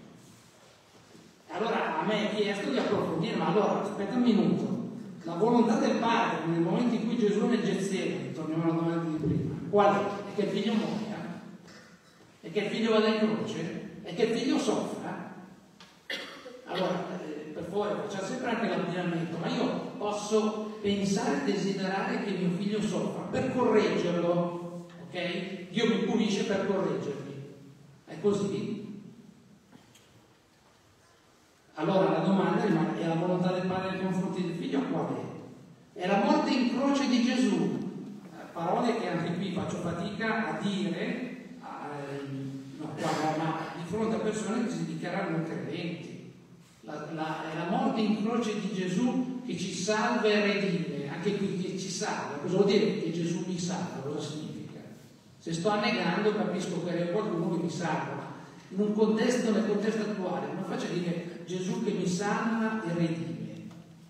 Allora a me è chiesto di approfondire, ma allora aspetta un minuto. La volontà del Padre nel momento in cui Gesù nel Getsemani, torniamo alla domanda di prima, qual è? È che il figlio muoia? È che il figlio vada in croce? È che il figlio soffra? Allora, eh, per favore, facciamo sempre anche l'abbinamento, ma io posso pensare e desiderare che mio figlio soffra per correggerlo, ok? Dio mi punisce per correggermi. È così? Allora la domanda rimane: è la volontà del Padre nei confronti del figlio qual è? È la morte in croce di Gesù, parole che anche qui faccio fatica a dire, a, no, guarda, ma di fronte a persone che si dichiarano non credenti. La, la, è la morte in croce di Gesù che ci salva e redime, anche qui che ci salva. Cosa vuol dire che Gesù mi salva? Cosa significa? Se sto annegando capisco che è qualcuno che mi salva. In un contesto, nel contesto attuale, come faccio a dire Gesù che mi salva e redime?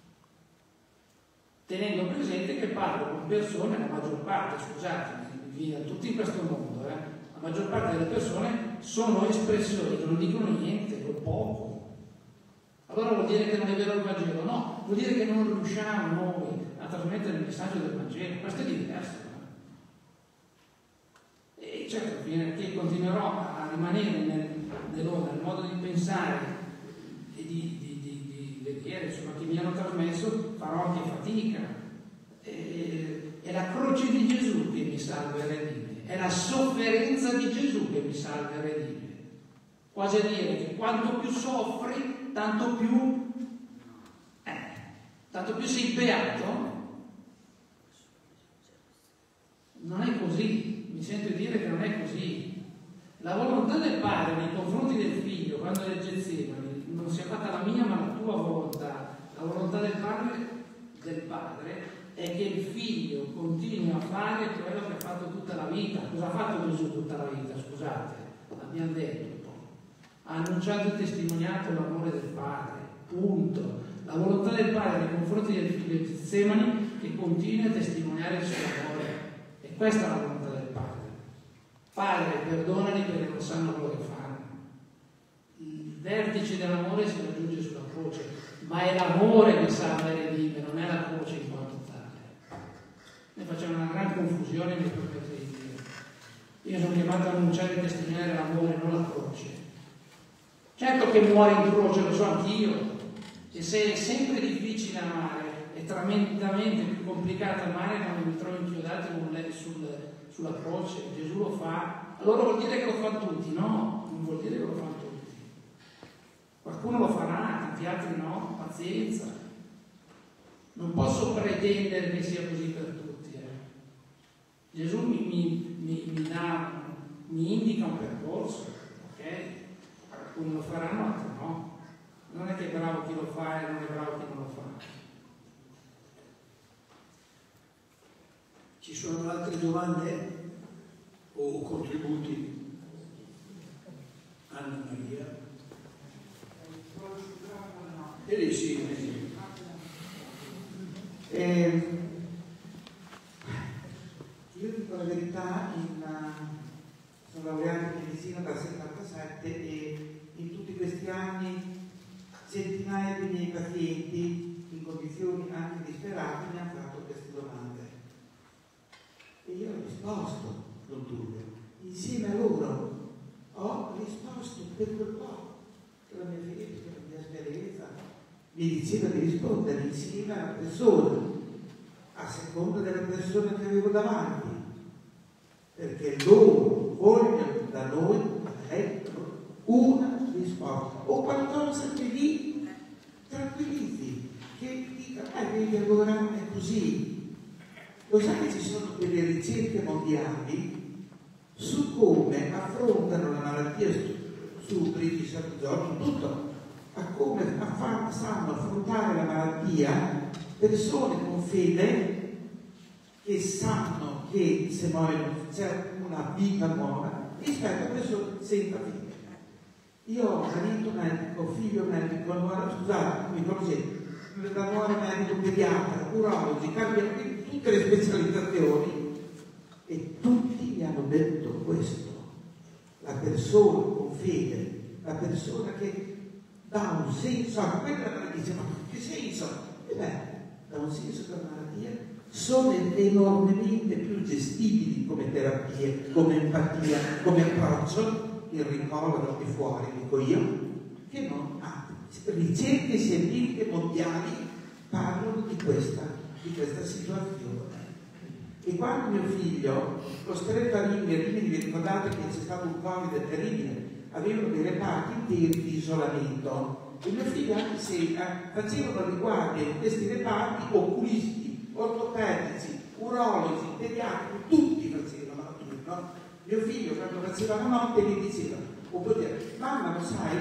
Tenendo presente che parlo con persone, la maggior parte, scusatemi, tutti in questo mondo, eh, la maggior parte delle persone sono espressioni che non dicono niente o poco. Allora vuol dire che non è vero il Vangelo? No, vuol dire che non riusciamo noi a trasmettere il messaggio del Vangelo. Questo è diverso. E certo, che continuerò a rimanere nel, nel, nel modo di pensare e di, di, di, di vedere, insomma, che mi hanno trasmesso, farò anche fatica. E, è la croce di Gesù che mi salva e redime, è la sofferenza di Gesù che mi salva e redime. Quasi a dire che quanto più soffri, tanto più, eh, tanto più sei beato. Non è così. Mi sento dire che non è così. La volontà del Padre nei confronti del Figlio, quando è Getsemani, non sia fatta la mia ma la tua volontà. La volontà del Padre, del Padre è che il Figlio continui a fare quello che ha fatto tutta la vita. Cosa ha fatto Gesù tutta la vita? Scusate, l'abbiamo detto. Ha annunciato e testimoniato l'amore del Padre. Punto. La volontà del Padre nei confronti del Figlio di Getsemani è che continui a testimoniare il suo amore. E questa è la volontà del Padre. Padre, perdonali perché non sanno quello che fanno. Il vertice dell'amore si raggiunge sulla croce, ma è l'amore che salva e redime, non è la croce in quanto tale. Noi facciamo una gran confusione nei profeti di Dio. Io sono chiamato a annunciare e testimoniare l'amore, non la croce. Certo che muore in croce, lo so anch'io, e se è sempre difficile amare, è tremendamente più complicato amare quando mi trovo inchiodato sul, sulla croce. Gesù lo fa, allora vuol dire che lo fanno tutti? No, non vuol dire che lo fanno tutti. Qualcuno lo farà, tanti altri no, pazienza. Non posso pretendere che sia così per tutti. Eh. Gesù mi, mi, mi, mi, dà, mi indica un percorso, ok? Alcuni lo faranno, altri no. Non è che è bravo chi lo fa e non è bravo chi non lo fa. Ci sono altre domande o contributi? Anna Maria. E lei sì, sì. Eh, io dico la verità, in, sono laureato in medicina dal settantasette e in tutti questi anni centinaia di miei pazienti in condizioni anche disperate mi hanno fatto queste domande. E io ho risposto, don Tullio, insieme a loro ho risposto per quel po' che la mia fede, la mia esperienza mi diceva di rispondere insieme alla persona, a seconda della persona che avevo davanti, perché loro vogliono da noi una risposta o qualcosa che li tranquillizzi, che dica, ah, vedi, allora è così. Lo sai che ci sono delle ricerche mondiali su come affrontano la malattia su British Journal, tutto, a come a sanno affrontare la malattia persone con fede che sanno che se muoiono c'è una vita nuova rispetto a persone senza fede. Io ho marito medico, figlio medico, nuora, scusate, mi conoscete, la nuora medico, pediatra, urologi, cardiologi, tutte le specializzazioni, e tutti mi hanno detto questo. La persona con fede, la persona che dà un senso a quella malattia, ma che senso? E beh, dà un senso alla malattia, sono enormemente più gestibili come terapie, come empatia, come approccio, il ricovero di fuori, dico io, che non ha. Ricerche scientifiche mondiali parlano di questa, di questa situazione. E quando mio figlio, costretto a Rimini, a Rimini vi ricordate che c'è stato un Covid terribile, avevano dei reparti interi di isolamento, e mio figlio anche se eh, facevano riguardi in questi reparti oculisti, ortopedici, urologi, pediatri, tutti facevano a turno. Mio figlio quando faceva la notte mi diceva, oppure dire, mamma lo sai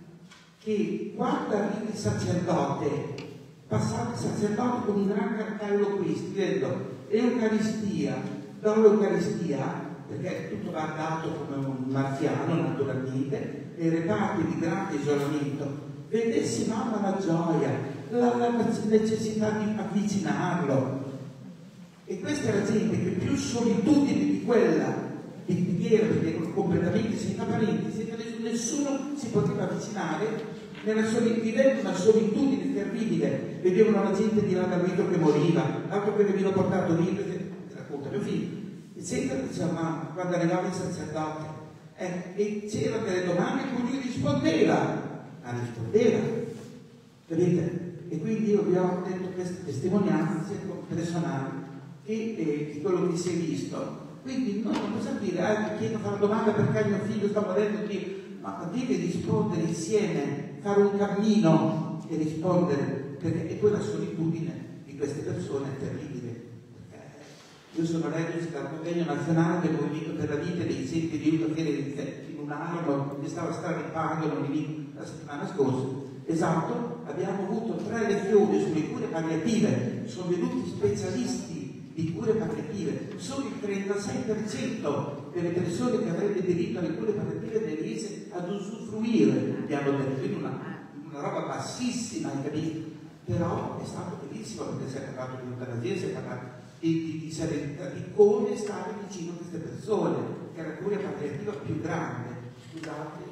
che quando arriva il sacerdote, passate il sacerdote con un gran cartello qui scrivendo Eucaristia, dopo l'Eucaristia, perché tutto va dato come un marziano naturalmente, nei reparti di grande isolamento, vedessi mamma la gioia, la, la necessità di avvicinarlo. E questa è la gente che più solitudine di quella di Piero, perché erano completamente senza parenti, senza nessuno si poteva avvicinare, nella soli, vivendo una solitudine terribile, vedevano la gente di là dal vetro che moriva, l'altro che veniva portato lì, racconta mio figlio, il centro diceva mamma, quando arrivava il sacerdote, eh, e c'erano delle domande e lui rispondeva, ma rispondeva, capite? E quindi io vi ho detto queste testimonianze personali che, eh, di quello che si è visto. Quindi noi non possiamo dire, ah, ti chiedo fare una domanda perché mio figlio sta morendo, ma devi rispondere insieme, fare un cammino e rispondere, perché è quella solitudine di queste persone è terribile. Io sono reduce dal convegno nazionale del Movimento per la Vita dei Centri di Aiuto a Firenze, in un anno che stava straripando lì la settimana scorsa. Esatto, abbiamo avuto tre lezioni sulle cure palliative, sono venuti specialisti di cure palliative, solo il trentasei per cento delle persone che avrebbe diritto alle cure palliative ne riesce ad usufruire, abbiamo detto, quindi una, una roba bassissima, capito? Però è stato bellissimo perché si è parlato di eutanasia, si è parlato di, di, di serenità, di come stare vicino a queste persone, che è la cura palliativa più grande. Scusate.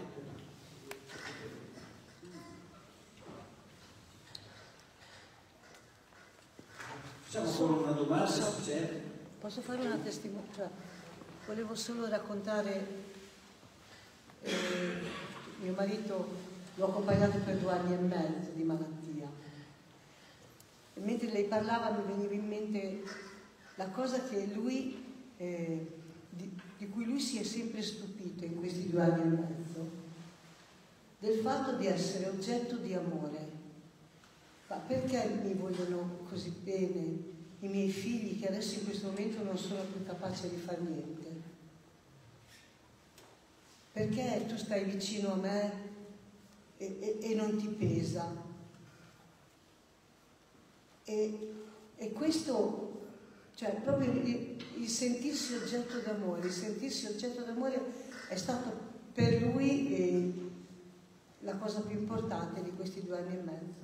Facciamo solo una domanda, se c'è. Posso fare una testimonianza? Volevo solo raccontare, eh, mio marito l'ho accompagnato per due anni e mezzo di malattia. E mentre lei parlava mi veniva in mente la cosa che lui, eh, di, di cui lui si è sempre stupito in questi due anni e mezzo, del fatto di essere oggetto di amore. Ma perché mi vogliono così bene i miei figli che adesso in questo momento non sono più capaci di fare niente? Perché tu stai vicino a me e, e, e non ti pesa? E, e questo, cioè proprio il, il sentirsi oggetto d'amore, il sentirsi oggetto d'amore è stato per lui eh, la cosa più importante di questi due anni e mezzo.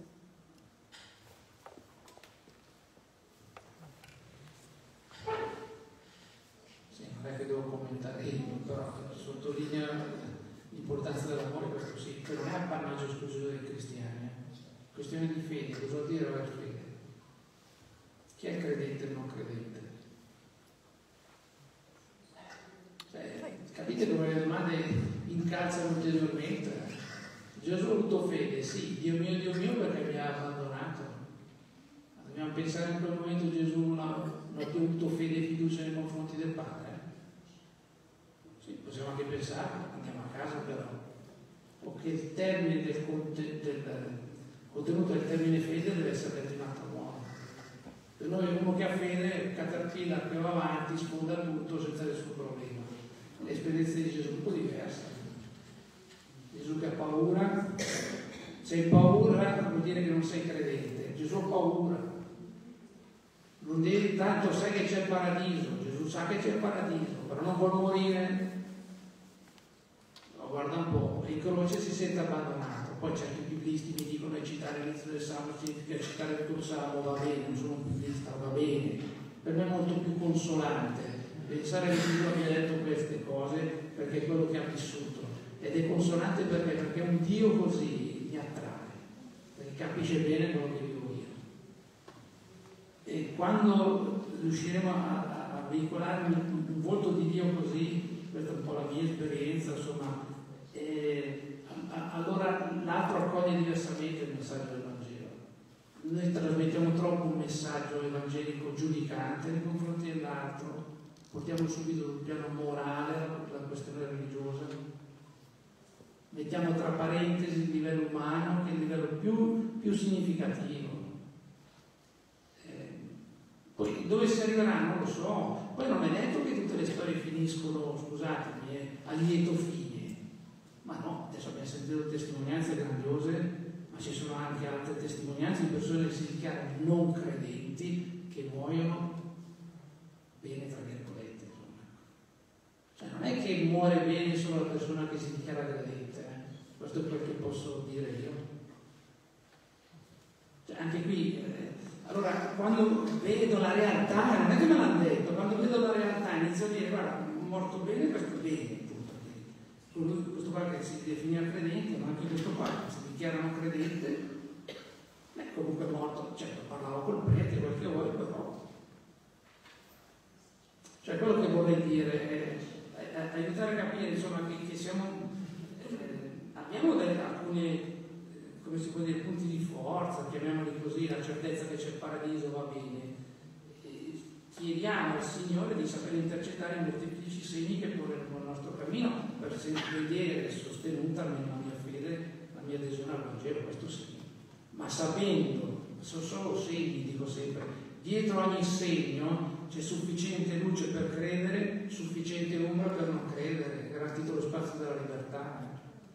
Non è che devo commentare io, però sottolinea l'importanza dell'amore, questo sì, per me è appannaggio esclusivo dei cristiani. Questione di fede, cosa vuol dire aver fede? Chi è credente e non credente? Cioè, capite come le domande incalzano ulteriormente? Gesù ha avuto fede, sì, Dio mio, Dio mio, perché mi ha abbandonato. Dobbiamo pensare in quel momento Gesù non ha, non ha più avuto fede e fiducia nei confronti del Padre. Sì, possiamo anche pensare, andiamo a casa però, o che il termine del, conte, del contenuto del termine fede deve essere detto in altro modo. Per noi uno che ha fede, caterpillar che va avanti, sfonda tutto senza nessun problema. l'esperienza di Gesù è un po' diversa. Gesù che ha paura, se hai paura vuol dire che non sei credente. Gesù ha paura, non devi, tanto sai che c'è il paradiso, Gesù sa che c'è il paradiso, però non vuole morire. No, guarda un po', in croce si sente abbandonato. Poi certi biblisti mi dicono che citare l'inizio del Salmo significa citare tutto il Salmo, va bene, non sono un biblista, va bene, per me è molto più consolante pensare che Gesù abbia detto queste cose perché è quello che ha vissuto, ed è consolante perché, perché un Dio così mi attrae, perché capisce bene quello che vivo io. E quando riusciremo a, a, a veicolare un, un volto di Dio così, questa è un po' la mia esperienza, insomma, eh, a, allora l'altro accoglie diversamente il messaggio del Vangelo. Noi trasmettiamo troppo un messaggio evangelico giudicante nei confronti dell'altro, portiamo subito sul piano morale la questione religiosa, mettiamo tra parentesi il livello umano che è il livello più, più significativo. Eh, poi dove si arriverà non lo so, poi non è detto che tutte le storie finiscono, scusatemi, eh, a lieto fine, ma no, adesso abbiamo sentito testimonianze grandiose, ma ci sono anche altre testimonianze di persone che si dichiarano non credenti, che muoiono bene, tra virgolette, insomma. Cioè non è che muore bene solo la persona che si dichiara credente, eh? Questo è quel che posso dire io. Cioè, anche qui, eh, allora, quando vedo la realtà, non è che me l'hanno detto, quando vedo la realtà inizio a dire, guarda, morto bene, questo bene, appunto. Questo qua che si definiva credente, ma anche questo qua che si dichiarano credente, beh, comunque è morto, certo, parlavo col prete, quel che vuoi, però. Cioè quello che vorrei dire è, è, è aiutare a capire, insomma, che, che siamo, eh, abbiamo delle, alcune, eh, come si può dire, punti di forza, chiamiamoli così, la certezza che c'è il paradiso va bene. E chiediamo al Signore di saper intercettare i molteplici segni che porremo nel nostro cammino per vedere sostenuta almeno la mia fede, la mia adesione al Vangelo, questo sì. Ma sapendo, sono solo segni, dico sempre, dietro ogni segno c'è sufficiente luce per credere, sufficiente ombra per non credere, garantito lo spazio della libertà.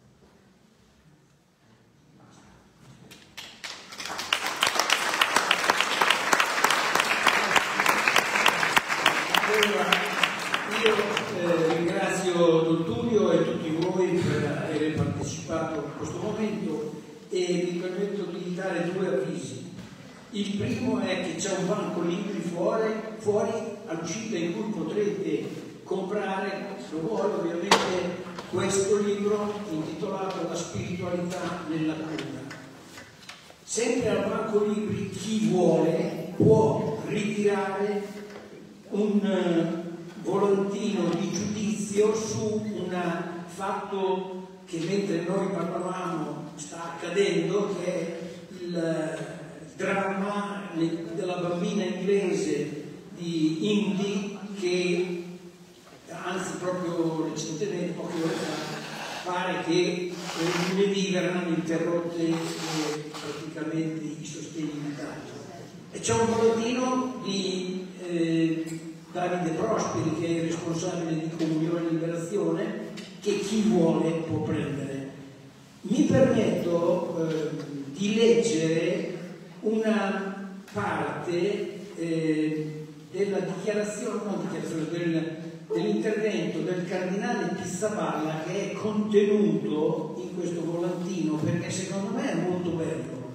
Allora, io eh, ringrazio Don Tullio e tutti voi per aver partecipato a questo momento e mi permetto di dare due avvisi. Il primo è che c'è un banco libri fuori, fuori all'uscita in cui potrete comprare, se lo vuole ovviamente, questo libro intitolato La spiritualità nella cura. Sempre al banco libri chi vuole può ritirare un uh, volantino di giudizio su un fatto che mentre noi parlavamo sta accadendo, che è il dramma della bambina inglese di Indy che, anzi proprio recentemente, poche ore fa, pare che eh, lunedì verranno interrotte eh, praticamente i sostegni vitali. E c'è un volantino di eh, Davide Prosperi, che è il responsabile di Comunione e Liberazione, che chi vuole può prendere. Mi permetto eh, di leggere una parte eh, della dichiarazione, non dichiarazione, del, dell'intervento del cardinale Pizzaballa, che è contenuto in questo volantino, perché secondo me è molto bello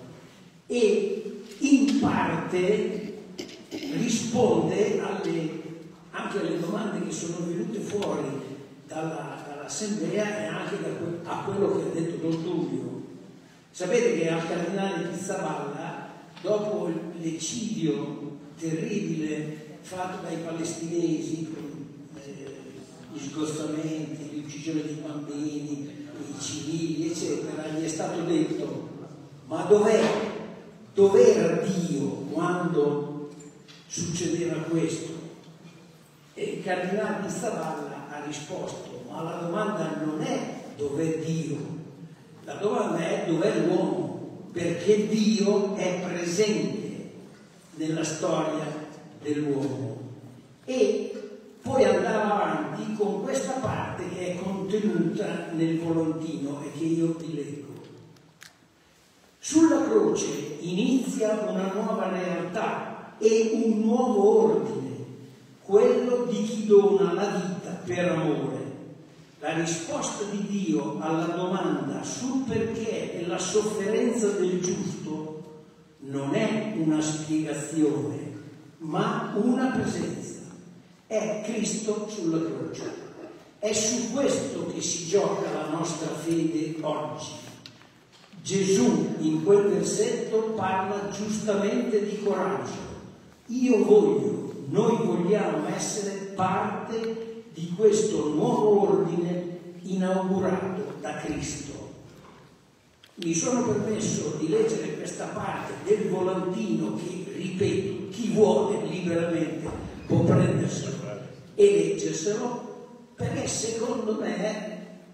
e in parte risponde alle, anche alle domande che sono venute fuori dalla, dall'assemblea e anche da que, a quello che ha detto Don Tullio. Sapete che al cardinale Pizzaballa, dopo l'eccidio terribile fatto dai palestinesi, con eh, gli sgozzamenti, l'uccisione di bambini, i civili, eccetera, gli è stato detto: ma dov'è? Dov'era Dio quando succedeva questo? E il cardinale Pizzaballa ha risposto: ma la domanda non è dov'è Dio, la domanda è dov'è l'uomo, perché Dio è presente nella storia dell'uomo. E poi andava avanti con questa parte che è contenuta nel volantino e che io vi leggo. Sulla croce inizia una nuova realtà e un nuovo ordine, quello di chi dona la vita per amore. La risposta di Dio alla domanda sul perché della sofferenza del giusto non è una spiegazione, ma una presenza. È Cristo sulla croce. È su questo che si gioca la nostra fede oggi. Gesù in quel versetto parla giustamente di coraggio. Io voglio, noi vogliamo essere parte di questo nuovo ordine inaugurato da Cristo. Mi sono permesso di leggere questa parte del volantino che, ripeto, chi vuole liberamente può prenderselo e leggerselo, perché secondo me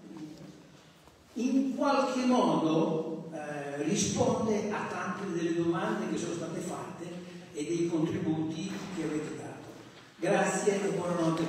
in qualche modo eh, risponde a tante delle domande che sono state fatte e dei contributi che avete dato. Grazie e buonanotte.